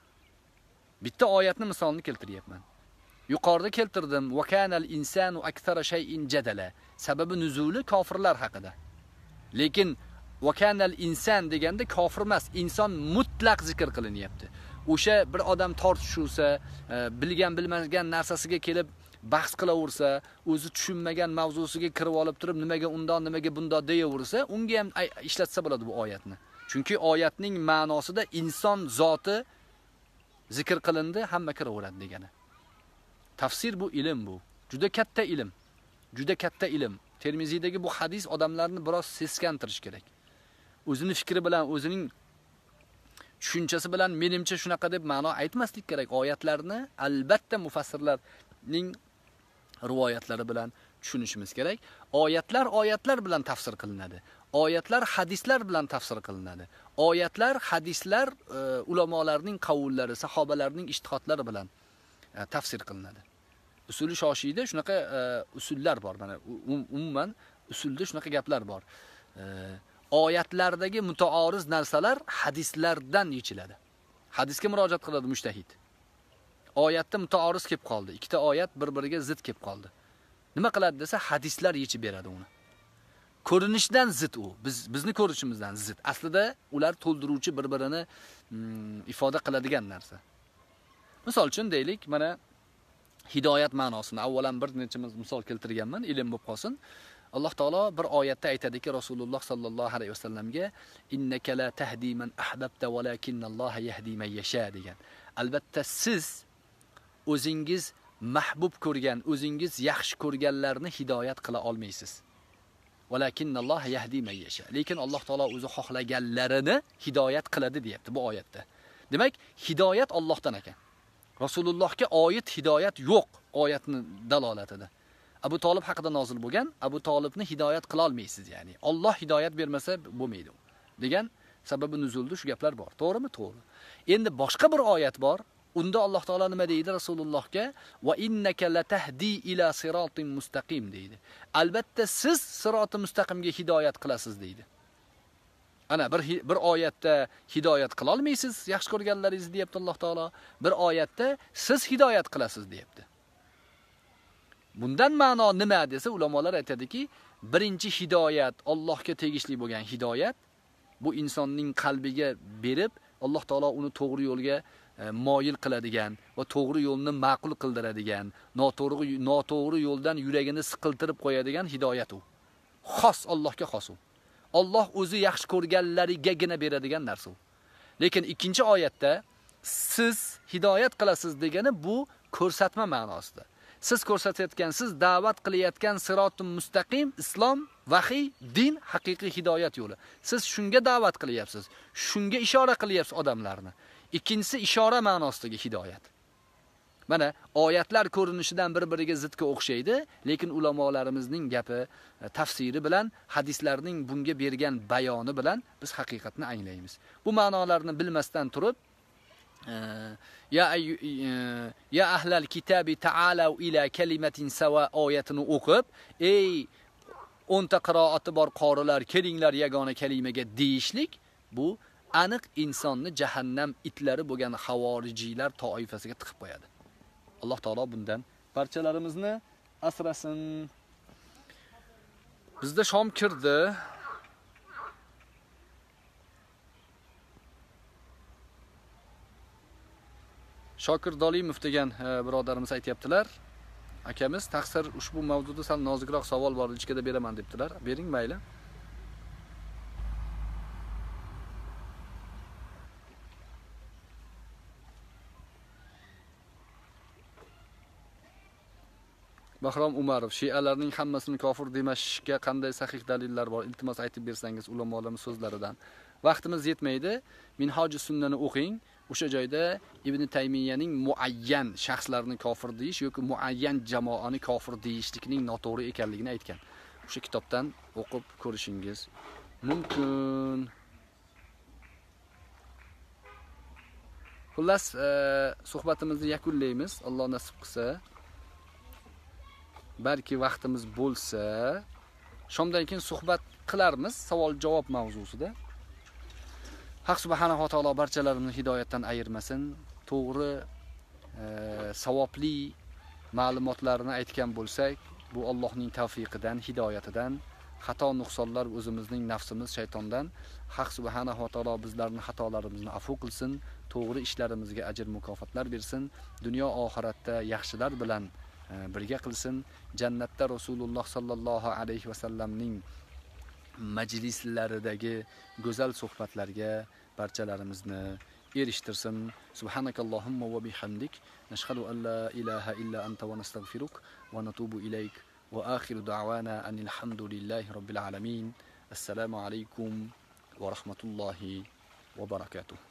Bitta oyatni misolini keltiryapman. Yuqorida keltirdim. Va kanal insanu akthara shay'in jadala. Sababi nuzuli kofirlar haqida. Lekin va kanal insan deganda kofir emas, inson mutlaq zikr qilinyapti. O'sha bir odam tortishuvsa, bilgan bilmagan narsasiga kelib bahs qilaversa, o'zi tushunmagan mavzusiga kirib olib turib, nimaga undan, nimaga bundan deyaversa, unga ham ishlatsa bo'ladi bu oyatni. Chunki oyatning ma'nosida inson zoti zikr qilindi, hamma kiraveradi degani. Tafsir bu ilm bu. Juda katta ilm. Juda katta ilm. Termiziydagi bu hadis odamlarni biroz seskantirish kerak. O'zining fikri bilan, o'zining tushunchasi bilan menimcha shunaqa deb ma'no aytmaslik kerak. Oyatlarni albatta mufassirlarning rivoyatlari bilan tushunishimiz kerak. Oyatlar bilan tafsir qilinadi. Oyatlar hadislar bilan tafsir qilinadi. Oyatlar, hadislar ulamolarning qavullari, sahobalarning ijtihodlari bilan tafsir qilinadi. Usuli Shoshiyda shunaqa usullar bor. Mana umuman usulda shunaqa gaplar bor. Oyatlardagi mutaoriz narsalar hadislardan yechiladi. Hadisga murojaat qiladi mujtahid. Oyatda mutaoriz kelib qoldi. Ikkita oyat bir-biriga zid kelib qoldi. Nima qiladi desa, hadislar yechib beradi uni. Ko'rinishdan zid u. Bizni ko'rishimizdan zid. Aslida ular to'ldiruvchi bir-birini ifoda qiladigan narsa. Misol uchun deylik, mana hidoyat ma'nosini avvalan bir necha misol keltirganman, ilm bo'lib qolsin. Alloh taolo bir oyatda aytadiki, Rasululloh sallallohu alayhi vasallamga innaka la tahdi man ahbabta walakinalloha yahdi man yasha degan. Albatta siz o'zingiz mahbub ko'rgan, o'zingiz yaxshi ko'rganlarni hidoyat qila olmaysiz. Walakinalloha yahdi man yasha. Lekin Alloh taolo o'zi xohlaganlarini hidoyat qiladi deyapti bu oyatda. Demak, hidoyat Allohdan ekan. Rasulullohga oid hidoyat yo'q oyatning dalolatida. Abu Talib haqida nozil bo'lgan, Abu Talibni hidoyat qila olmaysiz, ya'ni Alloh hidoyat bermasa bo'lmaydi degan sababi nuzulda shu gaplar bor. To'g'rimi? To'g'ri. Endi boshqa bir oyat bor. Unda Alloh taolo nima deydi Rasulullohga? Va innaka latahdi ila siratin mustaqim deydi. Albatta siz siroti mustaqimga hidoyat qilasiz deydi. Ana bir oyatda hidoyat qila olmaysiz, yaxshi ko'rganlaringiz deyapti Alloh taolo. Bir oyatda siz hidoyat qilasiz deyapti. Bundan ma'no nima desa, ulamolar aytadiki, birinchi hidoyat Allohga tegishli bo'lgan hidoyat, bu insonning qalbiga berib, Alloh taolo uni to'g'ri yo'lga moyil qiladigan va to'g'ri yo'lni ma'qul qildiradigan, noto'g'ri yo'ldan yuragini siqiltirib qo'yadigan hidoyat u. Xos Allohga xos u. Alloh o'zi yaxshi ko'rganlarigagina beradigan narsa u. Lekin ikkinchi oyatda siz hidoyat qilasiz degani bu ko'rsatma ma'nosida. Siz ko'rsatayotgansiz, da'vat qilayotgan sirotul mustaqim, islom, vahiy, din, haqiqiy hidoyat yo'li. Siz shunga da'vat qilyapsiz, shunga ishora qilyapsiz odamlarni. Ikkinchisi ishora ma'nosidagi hidoyat. Mana oyatlar ko'rinishidan bir-biriga zidga o'xshaydi, lekin ulamolarimizning gapi, tafsiri bilan, hadislarning bunga bergan bayoni bilan biz haqiqatni anglaymiz. Bu ma'nolarni bilmasdan turib, ya ahlal kitabi ta'alu ila kalimatin sawa oyatini o'qib, ey 10 ta qiroati bor qorilar, kelinglar yagona kalimaga deyishlik, bu aniq insonni jahannam itlari bo'lgan havorijiylar toifasiga tiqib qo'yadi. Alloh taolo bundan barchalarimizni asrasin. Bizda shom kirdi. Shokir Dolimov degan birodarimiz aytibdilar. Akamiz taqsir ushbu mavzuda sal nozikroq savol bor, ichkada beraman debdilar. Bering mayli. Bahrom Umarov, shialarning hammasini kofir demashga qanday sahih dalillar bor? Iltimos aytib bersangiz ulamolarning so'zlaridan. Vaqtimiz yetmaydi. Minhojus sunnani o'qing. O'sha joyda Ibn Taymiyaning muayyan shaxslarni kofir deyish yoki muayyan jamoani kofir deyishlikning noto'g'ri ekanligini aytgan. O'sha kitobdan o'qib ko'rishingiz mumkin. Xullas, suhbatimizni yakunlaymiz. Alloh nasib qilsa. Balki vaqtimiz bo'lsa, shomdan keyin suhbat qilarmiz savol-javob mavzusida. Haq subhanahu va taolo barchalarimizni hidoyatdan ayirmasin. To'g'ri, savobli ma'lumotlarni aytgan bo'lsak, bu Allohning tavfiqidan, hidoyatidan, xato nuqsonlar o'zimizning nafsimiz, shaytondan. Haq subhanahu va taolo bizlarning xatolarimizni afv qilsin, to'g'ri ishlarimizga ajr mukofotlar bersin, dunyo oxiratda yaxshilar bilan birga qilsin. Jannatda Rasululloh sallallohu alayhi va sallamning majlislaridagi go'zal suhbatlarga barchalarimizni erishtirsin. Subhanakallohumma va bihamdik, nashhadu an la ilaha illa anta va nastaghfiruk va natubu ilayk va akhiru da'wana anil hamdulillahi robbil alamin. Assalomu alaykum va rahmatullohi va barakatuh.